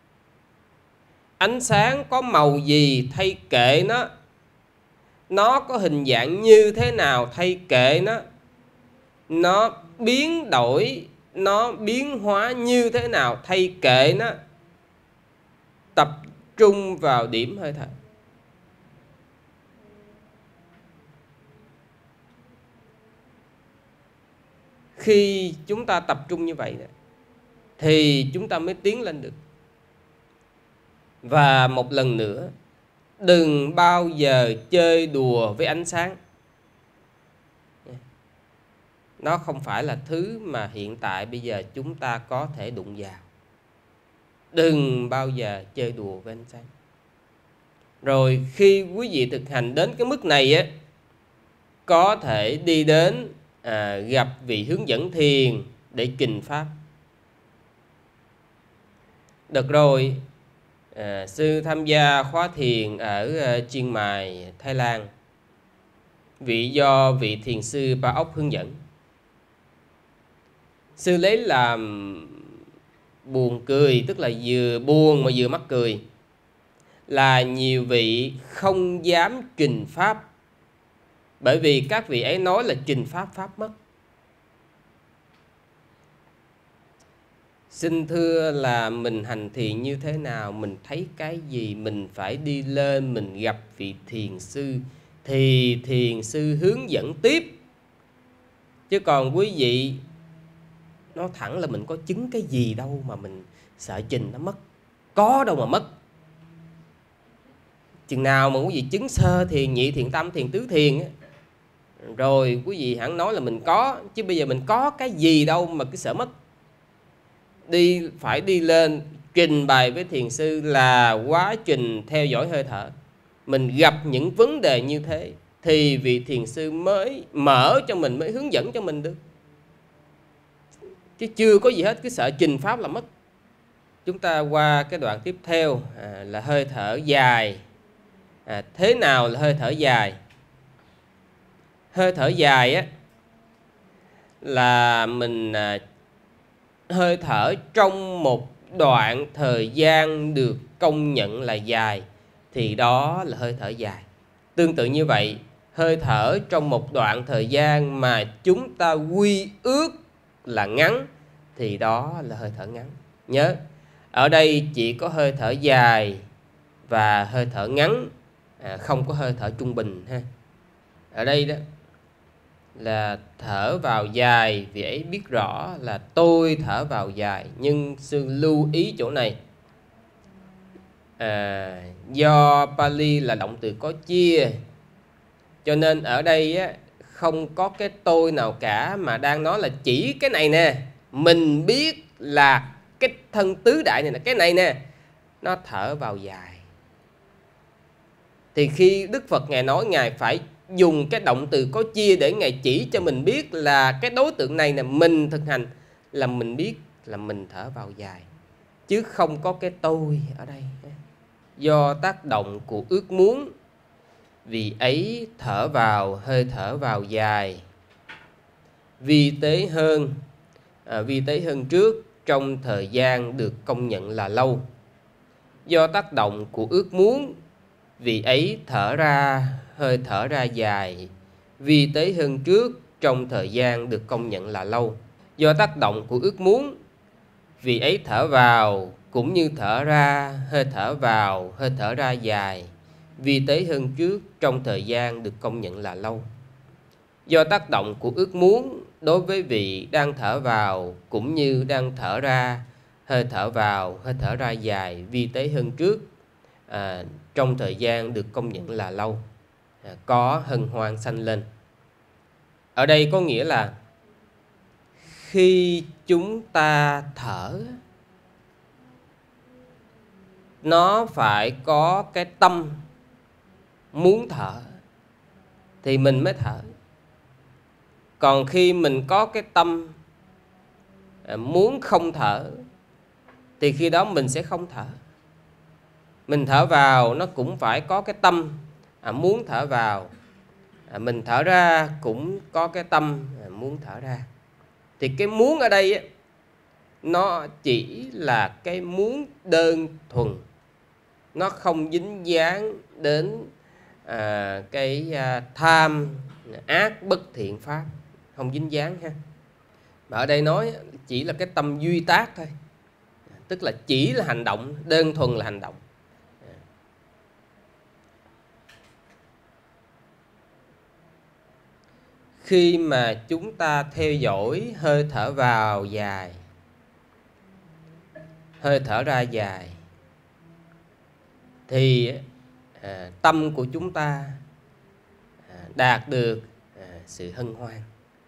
Ánh sáng có màu gì thay kệ nó, nó có hình dạng như thế nào thay kệ nó, nó biến đổi, nó biến hóa như thế nào thay kệ nó. Tập trung vào điểm hơi thở. Khi chúng ta tập trung như vậy thì chúng ta mới tiến lên được. Và một lần nữa, đừng bao giờ chơi đùa với ánh sáng. Nó không phải là thứ mà hiện tại bây giờ chúng ta có thể đụng vào. Đừng bao giờ chơi đùa với ánh sáng. Rồi khi quý vị thực hành đến cái mức này á, có thể đi đến à, gặp vị hướng dẫn thiền để trình pháp. Được rồi, à, sư tham gia khóa thiền ở uh, Chiang Mai, Thái Lan, vị do vị thiền sư Ba Ốc hướng dẫn. Sư lấy làm buồn cười, tức là vừa buồn mà vừa mắc cười, là nhiều vị không dám trình pháp, bởi vì các vị ấy nói là trình pháp pháp mất. Xin thưa là mình hành thiền như thế nào, mình thấy cái gì, mình phải đi lên, mình gặp vị thiền sư thì thiền sư hướng dẫn tiếp. Chứ còn quý vị, nói thẳng là mình có chứng cái gì đâu mà mình sợ trình nó mất. Có đâu mà mất. Chừng nào mà quý vị chứng sơ thiền, nhị thiền tâm, thiền tứ thiền á, rồi quý vị hẳn nói là mình có. Chứ bây giờ mình có cái gì đâu mà cứ sợ mất. Đi phải đi lên trình bày với thiền sư là quá trình theo dõi hơi thở. Mình gặp những vấn đề như thế thì vị thiền sư mới mở cho mình, mới hướng dẫn cho mình được. Chứ chưa có gì hết, cứ sợ trình pháp là mất. Chúng ta qua cái đoạn tiếp theo à, là hơi thở dài. à, Thế nào là hơi thở dài? Hơi thở dài á, là mình à, hơi thở trong một đoạn thời gian được công nhận là dài thì đó là hơi thở dài. Tương tự như vậy, hơi thở trong một đoạn thời gian mà chúng ta quy ước là ngắn thì đó là hơi thở ngắn. Nhớ, ở đây chỉ có hơi thở dài và hơi thở ngắn, à, không có hơi thở trung bình ha. Ở đây đó là thở vào dài, vì ấy biết rõ là tôi thở vào dài. Nhưng sư lưu ý chỗ này, à, do Pali là động từ có chia, cho nên ở đây á, không có cái tôi nào cả, mà đang nói là chỉ cái này nè. Mình biết là cái thân tứ đại này là cái này nè, nó thở vào dài. Thì khi Đức Phật Ngài nói Ngài phải dùng cái động từ có chia để Ngài chỉ cho mình biết là cái đối tượng này là mình thực hành, là mình biết là mình thở vào dài, chứ không có cái tôi ở đây. Do tác động của ước muốn, vì ấy thở vào, hơi thở vào dài, vi tế hơn, à, vi tế hơn trước trong thời gian được công nhận là lâu. Do tác động của ước muốn, vì ấy thở ra, hơi thở ra dài, vi tế hơn trước trong thời gian được công nhận là lâu. Do tác động của ước muốn, vì ấy thở vào cũng như thở ra, hơi thở vào, hơi thở ra dài, vi tế hơn trước trong thời gian được công nhận là lâu. Do tác động của ước muốn đối với vị đang thở vào cũng như đang thở ra, hơi thở vào, hơi thở ra dài, vi tế hơn trước à, trong thời gian được công nhận là lâu, à, có hân hoan sanh lên. Ở đây có nghĩa là khi chúng ta thở, nó phải có cái tâm muốn thở thì mình mới thở. Còn khi mình có cái tâm muốn không thở thì khi đó mình sẽ không thở. Mình thở vào nó cũng phải có cái tâm à, muốn thở vào, à, mình thở ra cũng có cái tâm à, muốn thở ra. Thì cái muốn ở đây á, nó chỉ là cái muốn đơn thuần, nó không dính dáng đến à, cái à, tham ác bất thiện pháp, không dính dáng ha. Mà ở đây nói chỉ là cái tâm duy tác thôi, tức là chỉ là hành động, đơn thuần là hành động. Khi mà chúng ta theo dõi hơi thở vào dài, hơi thở ra dài, thì à, tâm của chúng ta à, đạt được à, sự hân hoan.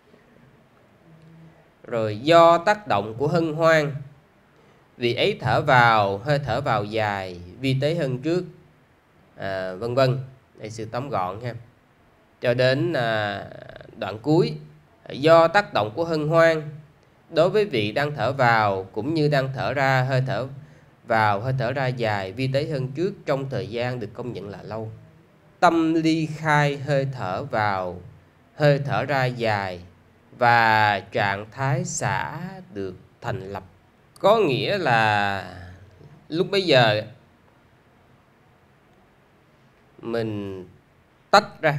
Rồi do tác động của hân hoan, vì ấy thở vào, hơi thở vào dài, vi tế hơn trước, à, vân vân. Đây sự tóm gọn ha. Cho đến à, đoạn cuối, do tác động của hân hoan đối với vị đang thở vào cũng như đang thở ra, hơi thở vào, hơi thở ra dài, vi tế hơn trước trong thời gian được công nhận là lâu. Tâm ly khai hơi thở vào, hơi thở ra dài và trạng thái xả được thành lập. Có nghĩa là lúc bấy giờ mình tách ra,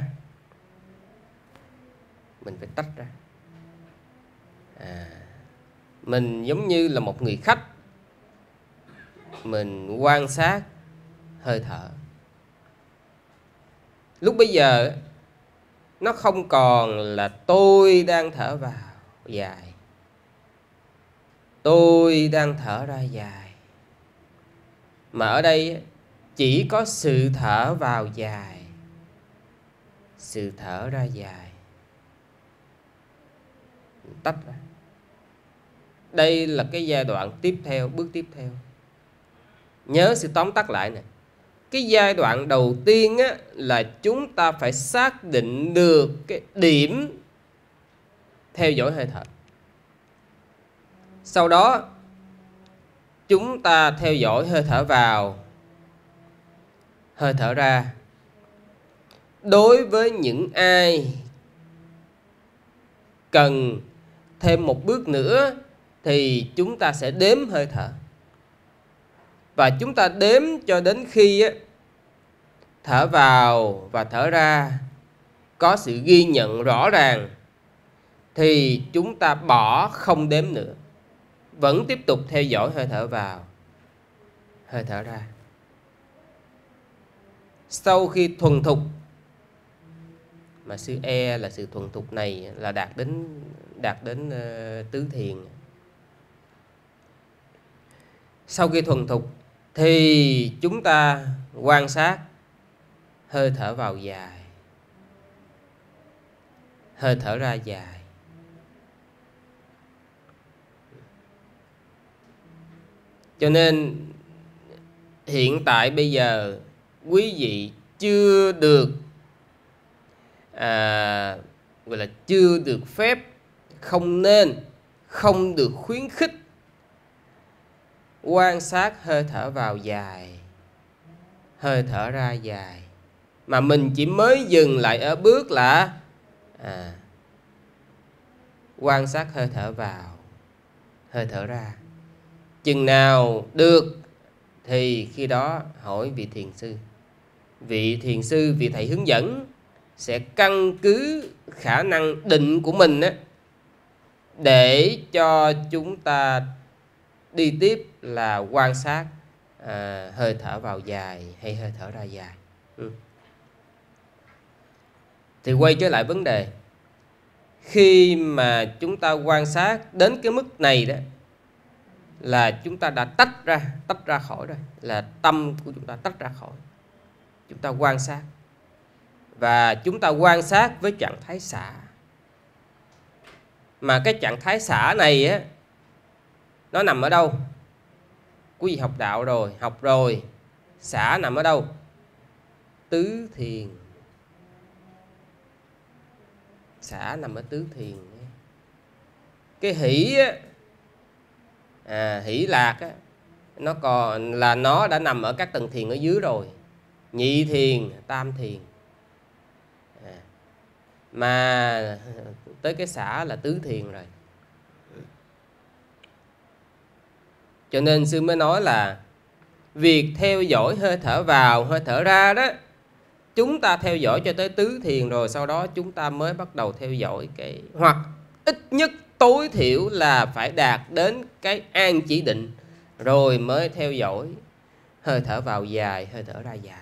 mình phải tách ra. À, mình giống như là một người khách, mình quan sát hơi thở. Lúc bấy giờ nó không còn là tôi đang thở vào dài, tôi đang thở ra dài, mà ở đây chỉ có sự thở vào dài, sự thở ra dài, tách ra. Đây là cái giai đoạn tiếp theo, bước tiếp theo. Nhớ sự tóm tắt lại nè. Cái giai đoạn đầu tiên á, là chúng ta phải xác định được cái điểm theo dõi hơi thở. Sau đó chúng ta theo dõi hơi thở vào, hơi thở ra. Đối với những ai cần thêm một bước nữa thì chúng ta sẽ đếm hơi thở. Và chúng ta đếm cho đến khi á, thở vào và thở ra có sự ghi nhận rõ ràng thì chúng ta bỏ không đếm nữa, vẫn tiếp tục theo dõi hơi thở vào, hơi thở ra. Sau khi thuần thục, mà sư e là sự thuần thục này là đạt đến đạt đến uh, tứ thiền. Sau khi thuần thục thì chúng ta quan sát hơi thở vào dài, hơi thở ra dài. Cho nên hiện tại bây giờ quý vị chưa được à, gọi là chưa được phép, không nên, không được khuyến khích quan sát hơi thở vào dài, hơi thở ra dài, mà mình chỉ mới dừng lại ở bước là à, quan sát hơi thở vào, hơi thở ra. Chừng nào được thì khi đó hỏi vị thiền sư. Vị thiền sư, vị thầy hướng dẫn sẽ căn cứ khả năng định của mình á, để cho chúng ta đi tiếp là quan sát à, hơi thở vào dài hay hơi thở ra dài. ừ. Thì quay trở lại vấn đề, khi mà chúng ta quan sát đến cái mức này đó, là chúng ta đã tách ra, tách ra khỏi rồi, là tâm của chúng ta tách ra khỏi. Chúng ta quan sát, và chúng ta quan sát với trạng thái xả. Mà cái trạng thái xả này á, nó nằm ở đâu? Quý vị học đạo rồi, học rồi. Xả nằm ở đâu? Tứ thiền. Xả nằm ở tứ thiền. Cái hỷ á, à, hỷ lạc á, nó còn là nó đã nằm ở các tầng thiền ở dưới rồi. Nhị thiền, tam thiền. à, Mà tới cái xả là tứ thiền rồi. Cho nên sư mới nói là việc theo dõi hơi thở vào, hơi thở ra đó, chúng ta theo dõi cho tới tứ thiền rồi, sau đó chúng ta mới bắt đầu theo dõi cái, hoặc ít nhất tối thiểu là phải đạt đến cái an chỉ định, rồi mới theo dõi hơi thở vào dài, hơi thở ra dài.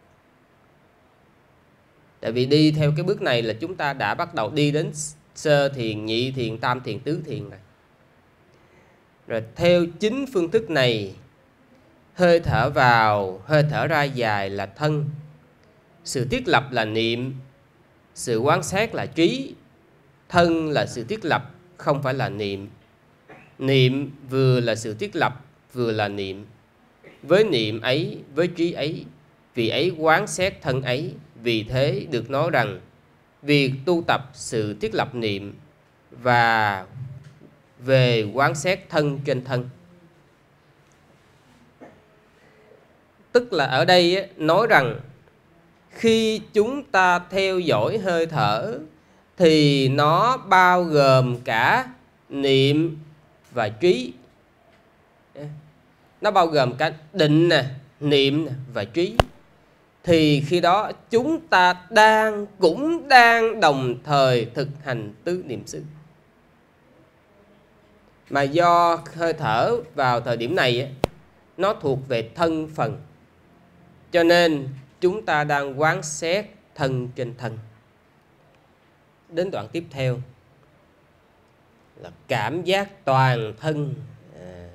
Tại vì đi theo cái bước này là chúng ta đã bắt đầu đi đến sơ thiền, nhị thiền, tam thiền, tứ thiền rồi. Rồi theo chính phương thức này, hơi thở vào, hơi thở ra dài là thân, sự thiết lập là niệm, sự quán sát là trí. Thân là sự thiết lập, không phải là niệm. Niệm vừa là sự thiết lập, vừa là niệm. Với niệm ấy, với trí ấy, vì ấy quán xét thân ấy. Vì thế được nói rằng việc tu tập sự thiết lập niệm và về quán xét thân trên thân. Tức là ở đây nói rằng khi chúng ta theo dõi hơi thở thì nó bao gồm cả niệm và trí. Nó bao gồm cả định nè, niệm và trí. Thì khi đó chúng ta đang cũng đang đồng thời thực hành tứ niệm xứ. Mà do hơi thở vào thời điểm này nó thuộc về thân phần, cho nên chúng ta đang quán xét thân trên thân. Đến đoạn tiếp theo là cảm giác toàn thân. à,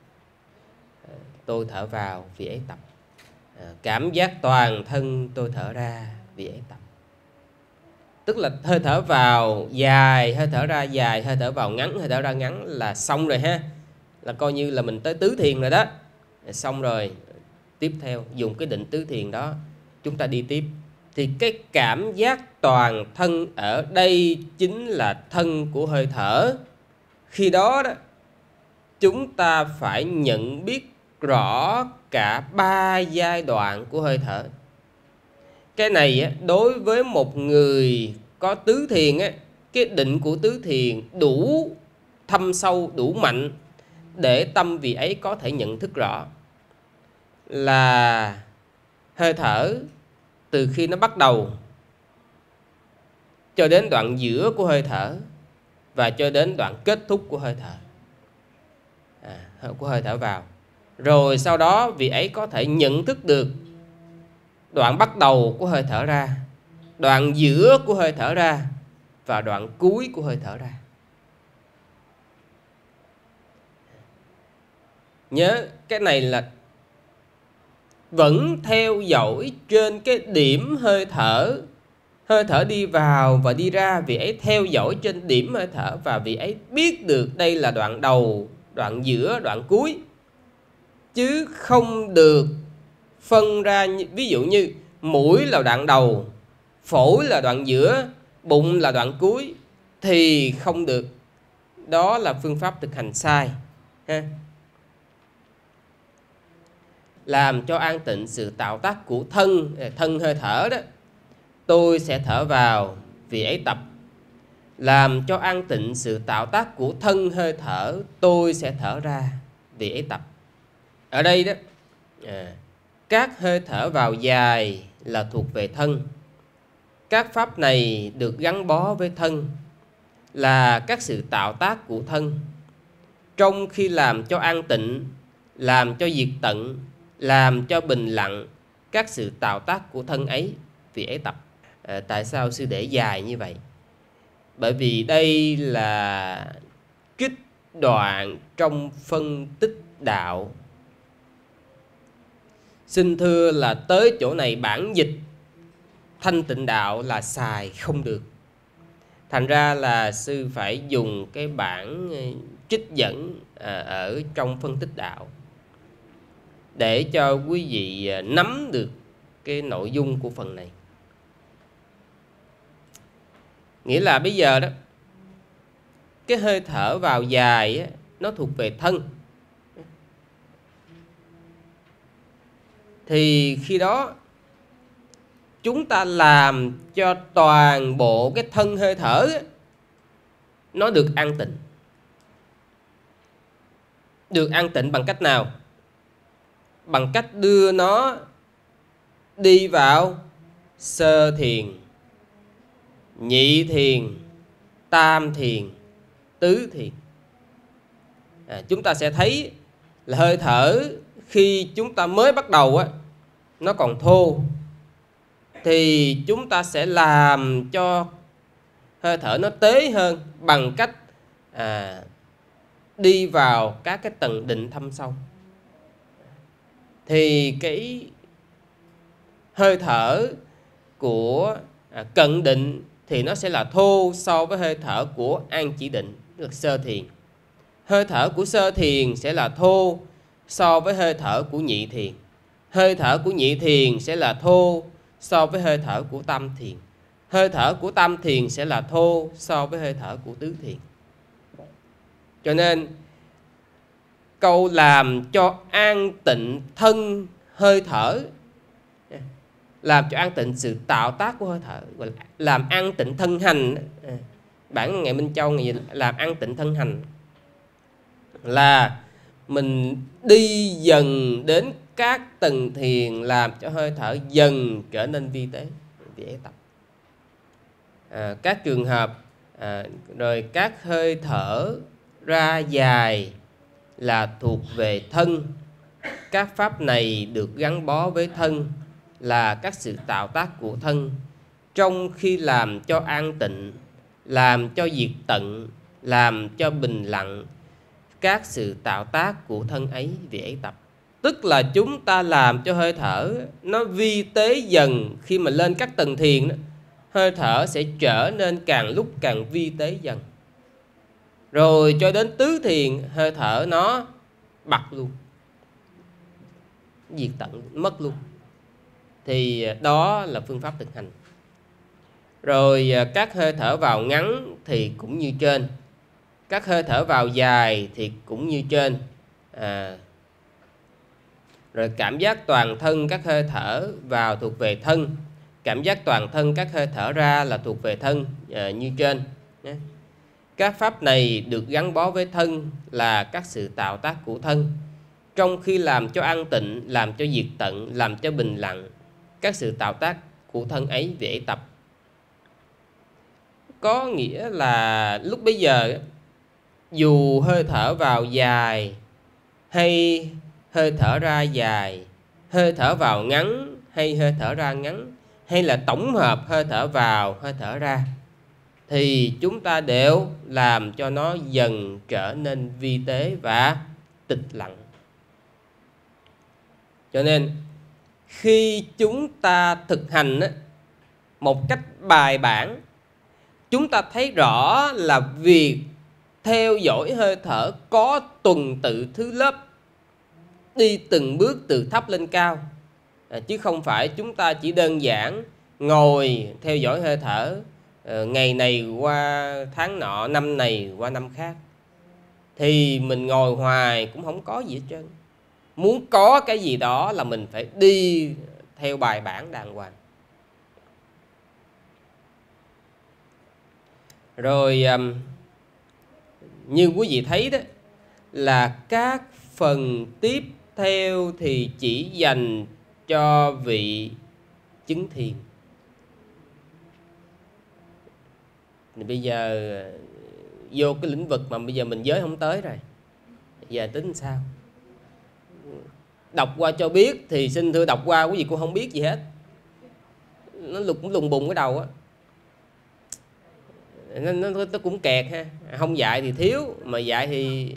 Tôi thở vào vì ấy tập. à, Cảm giác toàn thân tôi thở ra vì ấy tập. Tức là hơi thở vào dài, hơi thở ra dài, hơi thở vào ngắn, hơi thở ra ngắn là xong rồi ha. Là coi như là mình tới tứ thiền rồi đó. Xong rồi, tiếp theo dùng cái định tứ thiền đó chúng ta đi tiếp. Thì cái cảm giác toàn thân ở đây chính là thân của hơi thở. Khi đó đó chúng ta phải nhận biết rõ cả ba giai đoạn của hơi thở. Cái này đối với một người có tứ thiền, cái định của tứ thiền đủ thâm sâu, đủ mạnh để tâm vị ấy có thể nhận thức rõ là hơi thở từ khi nó bắt đầu cho đến đoạn giữa của hơi thở và cho đến đoạn kết thúc của hơi thở, à, của hơi thở vào. Rồi sau đó vị ấy có thể nhận thức được đoạn bắt đầu của hơi thở ra, đoạn giữa của hơi thở ra và đoạn cuối của hơi thở ra. Nhớ cái này là vẫn theo dõi trên cái điểm hơi thở. Hơi thở đi vào và đi ra, vị ấy theo dõi trên điểm hơi thở và vị ấy biết được đây là đoạn đầu, đoạn giữa, đoạn cuối. Chứ không được phân ra, ví dụ như mũi là đoạn đầu, phổi là đoạn giữa, bụng là đoạn cuối thì không được. Đó là phương pháp thực hành sai ha. Làm cho an tịnh sự tạo tác của thân, thân hơi thở đó, tôi sẽ thở vào, vì ấy tập. Làm cho an tịnh sự tạo tác của thân hơi thở, tôi sẽ thở ra, vì ấy tập. Ở đây đó, à, các hơi thở vào dài là thuộc về thân. Các pháp này được gắn bó với thân, là các sự tạo tác của thân. Trong khi làm cho an tịnh, làm cho diệt tận, làm cho bình lặng các sự tạo tác của thân ấy, vì ấy tập. À, tại sao sư để dài như vậy? Bởi vì đây là trích đoạn trong phân tích đạo. Xin thưa là tới chỗ này bản dịch thanh tịnh đạo là xài không được. Thành ra là sư phải dùng cái bản trích dẫn ở trong phân tích đạo để cho quý vị nắm được cái nội dung của phần này. Nghĩa là bây giờ đó, cái hơi thở vào dài á, nó thuộc về thân. Thì khi đó chúng ta làm cho toàn bộ cái thân hơi thở á, nó được an tịnh. Được an tịnh bằng cách nào? Bằng cách đưa nó đi vào sơ thiền, nhị thiền, tam thiền, tứ thiền. À, chúng ta sẽ thấy là hơi thở khi chúng ta mới bắt đầu á, nó còn thô, thì chúng ta sẽ làm cho hơi thở nó tế hơn bằng cách à, đi vào các cái tầng định thâm sâu. Thì cái hơi thở của à, cận định thì nó sẽ là thô so với hơi thở của an chỉ định, tức là sơ thiền. Hơi thở của sơ thiền sẽ là thô so với hơi thở của nhị thiền. Hơi thở của nhị thiền sẽ là thô so với hơi thở của tam thiền. Hơi thở của tam thiền sẽ là thô so với hơi thở của tứ thiền. Cho nên câu làm cho an tịnh thân hơi thở, làm cho an tịnh sự tạo tác của hơi thở, gọi là làm an tịnh thân hành. Bản Ngài Minh Châu ngày làm an tịnh thân hành là mình đi dần đến các tầng thiền, làm cho hơi thở dần trở nên vi tế, vi tập. À, các trường hợp à, rồi các hơi thở ra dài là thuộc về thân. Các pháp này được gắn bó với thân, là các sự tạo tác của thân. Trong khi làm cho an tịnh, làm cho diệt tận, làm cho bình lặng các sự tạo tác của thân ấy, vì ấy tập. Tức là chúng ta làm cho hơi thở nó vi tế dần. Khi mà lên các tầng thiền đó, hơi thở sẽ trở nên càng lúc càng vi tế dần. Rồi cho đến tứ thiền, hơi thở nó bật luôn, diệt tận, mất luôn. Thì đó là phương pháp thực hành. Rồi các hơi thở vào ngắn thì cũng như trên. Các hơi thở vào dài thì cũng như trên. À, rồi cảm giác toàn thân các hơi thở vào thuộc về thân. Cảm giác toàn thân các hơi thở ra là thuộc về thân, à, như trên. Các pháp này được gắn bó với thân, là các sự tạo tác của thân. Trong khi làm cho an tịnh, làm cho diệt tận, làm cho bình lặng các sự tạo tác của thân ấy, vì ấy tập. Có nghĩa là lúc bây giờ dù hơi thở vào dài hay hơi thở ra dài, hơi thở vào ngắn hay hơi thở ra ngắn, hay là tổng hợp hơi thở vào, hơi thở ra, thì chúng ta đều làm cho nó dần trở nên vi tế và tịch lặng. Cho nên khi chúng ta thực hành một cách bài bản, chúng ta thấy rõ là việc theo dõi hơi thở có tuần tự thứ lớp, đi từng bước từ thấp lên cao, à, chứ không phải chúng ta chỉ đơn giản ngồi theo dõi hơi thở, ngày này qua tháng nọ, năm này qua năm khác, thì mình ngồi hoài cũng không có gì hết trơn. Muốn có cái gì đó là mình phải đi theo bài bản đàng hoàng. Rồi như quý vị thấy đó, là các phần tiếp theo thì chỉ dành cho vị chứng thiền. Thì bây giờ vô cái lĩnh vực mà bây giờ mình giới không tới rồi, giờ tính sao? Đọc qua cho biết thì xin thưa đọc qua quý vị cũng không biết gì hết, nó cũng lùng bùng cái đầu á, nó, nó, nó cũng kẹt ha. Không dạy thì thiếu, mà dạy thì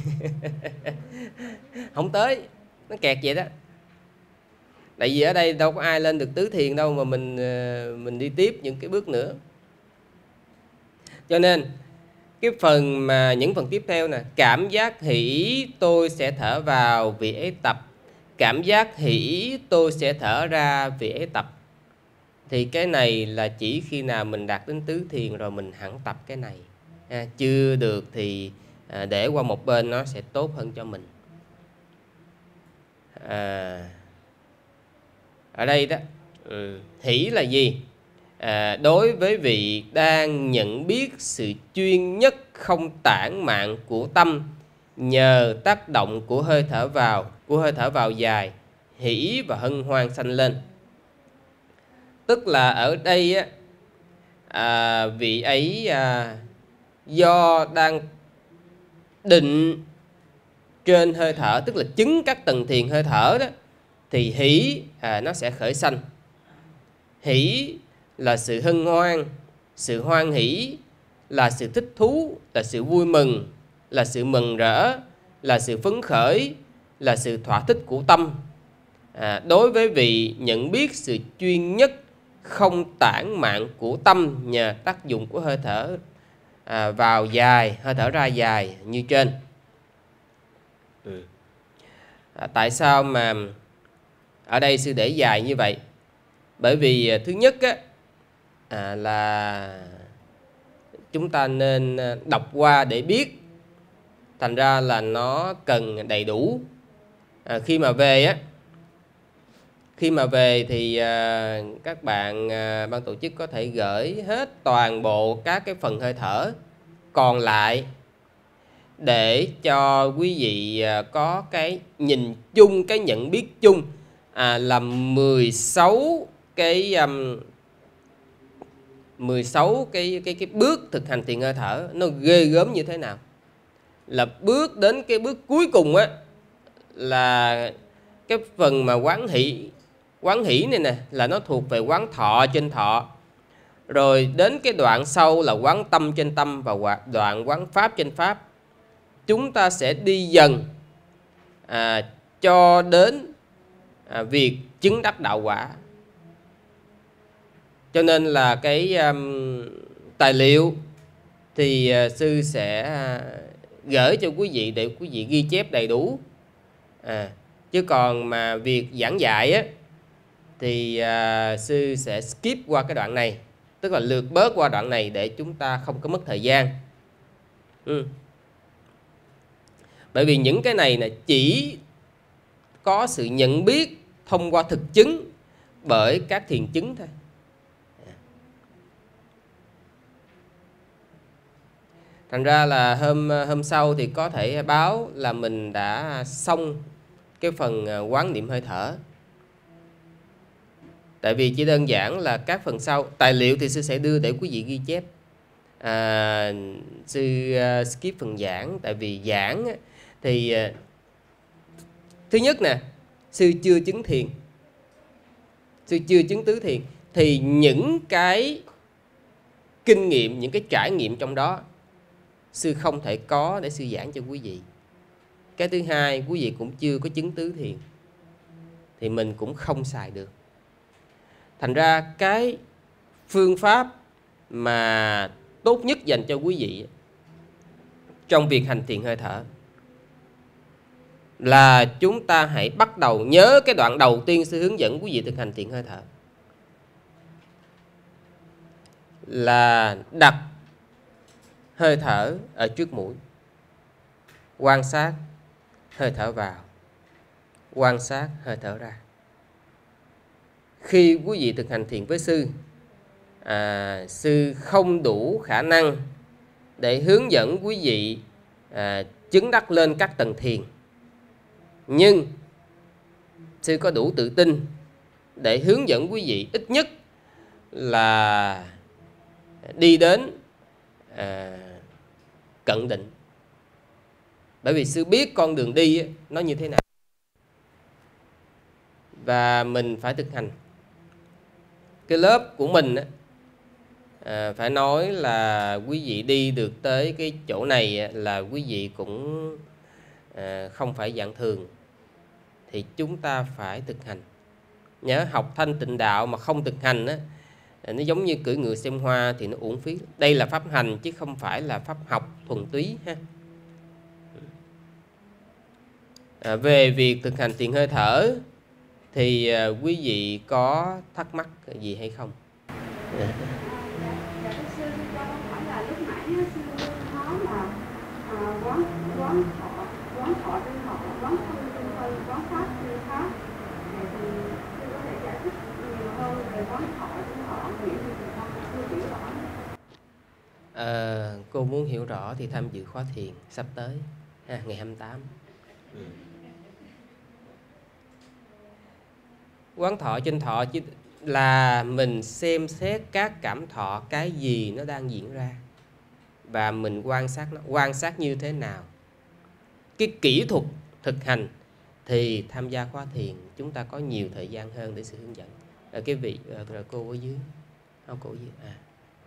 không tới, nó kẹt vậy đó. Tại vì ở đây đâu có ai lên được tứ thiền đâu mà mình mình đi tiếp những cái bước nữa. Cho nên cái phần mà những phần tiếp theo nè, cảm giác hỷ tôi sẽ thở vào, vị ấy tập. Cảm giác hỷ tôi sẽ thở ra, vị ấy tập. Thì cái này là chỉ khi nào mình đạt đến tứ thiền rồi mình hẳn tập cái này. À, chưa được thì à, để qua một bên nó sẽ tốt hơn cho mình. À, ở đây đó, ừ, hỷ là gì? À, đối với vị đang nhận biết sự chuyên nhất không tản mạn của tâm nhờ tác động của hơi thở vào, của hơi thở vào dài, hỷ và hân hoan sanh lên. Tức là ở đây á, à, vị ấy à, do đang định trên hơi thở, tức là chứng các tầng thiền hơi thở đó, thì hỷ à, nó sẽ khởi sanh. Hỷ là sự hân hoan, sự hoan hỷ, là sự thích thú, là sự vui mừng, là sự mừng rỡ, là sự phấn khởi, là sự thỏa thích của tâm. À, đối với vị nhận biết sự chuyên nhất không tản mạn của tâm nhờ tác dụng của hơi thở à, vào dài, hơi thở ra dài như trên. Ừ. À, tại sao mà ở đây sư để dài như vậy? Bởi vì thứ nhất á, à, là chúng ta nên đọc qua để biết, thành ra là nó cần đầy đủ. À, khi mà về á, khi mà về thì à, các bạn à, ban tổ chức có thể gửi hết toàn bộ các cái phần hơi thở còn lại để cho quý vị à, có cái nhìn chung, cái nhận biết chung à, là mười sáu cái um, mười sáu cái cái cái bước thực hành thiền hơi thở nó ghê gớm như thế nào. Là bước đến cái bước cuối cùng á, là cái phần mà quán hỷ. Quán hỷ này nè là nó thuộc về quán thọ trên thọ. Rồi đến cái đoạn sau là quán tâm trên tâm và đoạn quán pháp trên pháp. Chúng ta sẽ đi dần à, cho đến à, việc chứng đắc đạo quả. Cho nên là cái um, tài liệu thì uh, sư sẽ uh, gửi cho quý vị để quý vị ghi chép đầy đủ. À, chứ còn mà việc giảng dạy á, thì uh, sư sẽ skip qua cái đoạn này, tức là lược bớt qua đoạn này để chúng ta không có mất thời gian. Ừ. Bởi vì những cái này là chỉ có sự nhận biết thông qua thực chứng bởi các thiền chứng thôi. Thành ra là hôm hôm sau thì có thể báo là mình đã xong cái phần quán niệm hơi thở. Tại vì chỉ đơn giản là các phần sau, tài liệu thì sư sẽ đưa để quý vị ghi chép. À, sư uh, skip phần giảng, tại vì giảng thì uh, thứ nhất nè, sư chưa chứng thiền, sư chưa chứng tứ thiền, thì những cái kinh nghiệm, những cái trải nghiệm trong đó sư không thể có để sư giảng cho quý vị. Cái thứ hai, quý vị cũng chưa có chứng tứ thiền thì mình cũng không xài được. Thành ra cái phương pháp mà tốt nhất dành cho quý vị trong việc hành thiền hơi thở là chúng ta hãy bắt đầu nhớ cái đoạn đầu tiên sư hướng dẫn quý vị thực hành thiền hơi thở. là đặt hơi thở ở trước mũi, quan sát hơi thở vào, quan sát hơi thở ra. Khi quý vị thực hành thiền với sư, à, sư không đủ khả năng để hướng dẫn quý vị à, chứng đắc lên các tầng thiền, nhưng sư có đủ tự tin để hướng dẫn quý vị ít nhất là đi đến à, cận định. Bởi vì sư biết con đường đi nó như thế nào, và mình phải thực hành. Cái lớp của mình à, phải nói là quý vị đi được tới cái chỗ này là quý vị cũng à, không phải dạng thường. Thì chúng ta phải thực hành. Nhớ, học thanh tịnh đạo mà không thực hành á, nó giống như cưỡi ngựa xem hoa thì nó uổng phí. Đây là pháp hành chứ không phải là pháp học thuần túy ha. À, về việc thực hành thiền hơi thở thì à, quý vị có thắc mắc gì hay không? Dạ, dạ thưa sư, cho con hỏi là lúc nãy sư nói là à, quán quán thọ quán thọ trên thọ, quán thân trên thân, quán pháp trên pháp. Vậy thì sư có thể giải thích nhiều hơn về quán thọ trên thọ nghĩa gì thì con chưa hiểu rõ. À, cô muốn hiểu rõ thì tham dự khóa thiền sắp tới ha, ngày hai mươi tám. Ừ. Quán thọ trên thọ chứ là mình xem xét các cảm thọ, cái gì nó đang diễn ra, và mình quan sát nó. Quan sát như thế nào, cái kỹ thuật thực hành thì tham gia khóa thiền chúng ta có nhiều thời gian hơn để sự hướng dẫn. Ở cái vị rồi cô ở dưới, không cô ở dưới à.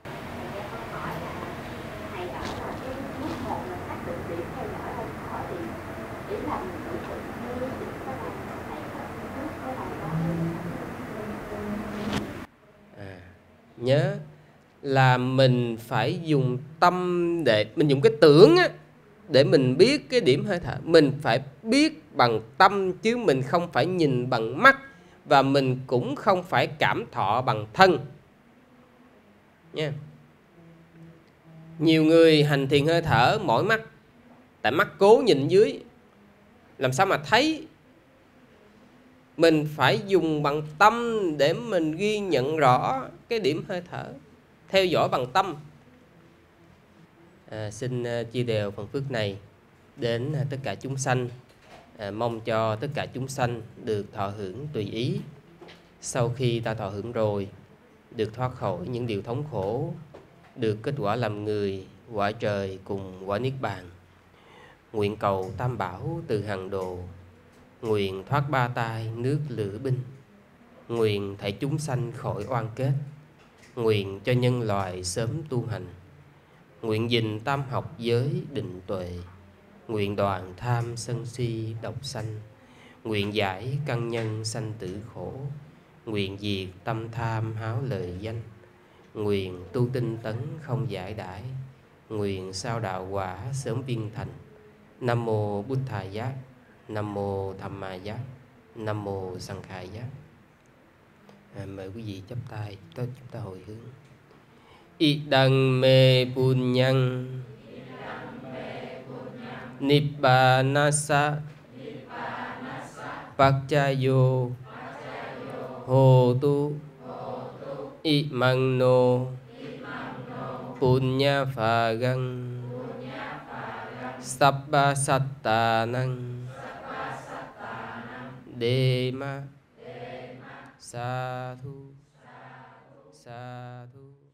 À, nhớ là mình phải dùng tâm, để mình dùng cái tưởng á, để mình biết cái điểm hơi thở. Mình phải biết bằng tâm chứ mình không phải nhìn bằng mắt, và mình cũng không phải cảm thọ bằng thân nha. Nhiều người hành thiền hơi thở mỏi mắt, tại mắt cố nhìn dưới, làm sao mà thấy. Mình phải dùng bằng tâm để mình ghi nhận rõ cái điểm hơi thở, theo dõi bằng tâm. À, xin chia đều phần phước này đến tất cả chúng sanh. À, mong cho tất cả chúng sanh được thọ hưởng tùy ý. Sau khi ta thọ hưởng rồi, được thoát khỏi những điều thống khổ, được kết quả làm người, quả trời cùng quả niết bàn. Nguyện cầu tam bảo từ hàng đồ, nguyện thoát ba tai nước lửa binh, nguyện thảy chúng sanh khỏi oan kết, nguyện cho nhân loại sớm tu hành, nguyện gìn tam học giới định tuệ, nguyện đoạn tham sân si độc sanh, nguyện giải căn nhân sanh tử khổ, nguyện diệt tâm tham háo lời danh, nguyện tu tinh tấn không giải đãi, nguyện sao đạo quả sớm viên thành. Nam mô Bụt Thà Giác, Nam mô Tham Ma Giác, Nam mô Sanh Khai Giác. À, mời quý vị chắp tay chúng ta hồi hướng. Idang me punyang Nibbanasa Paccaya Hotu Imang no Punya Phagang Sabba Sattanang Dema Sa thu Sa thu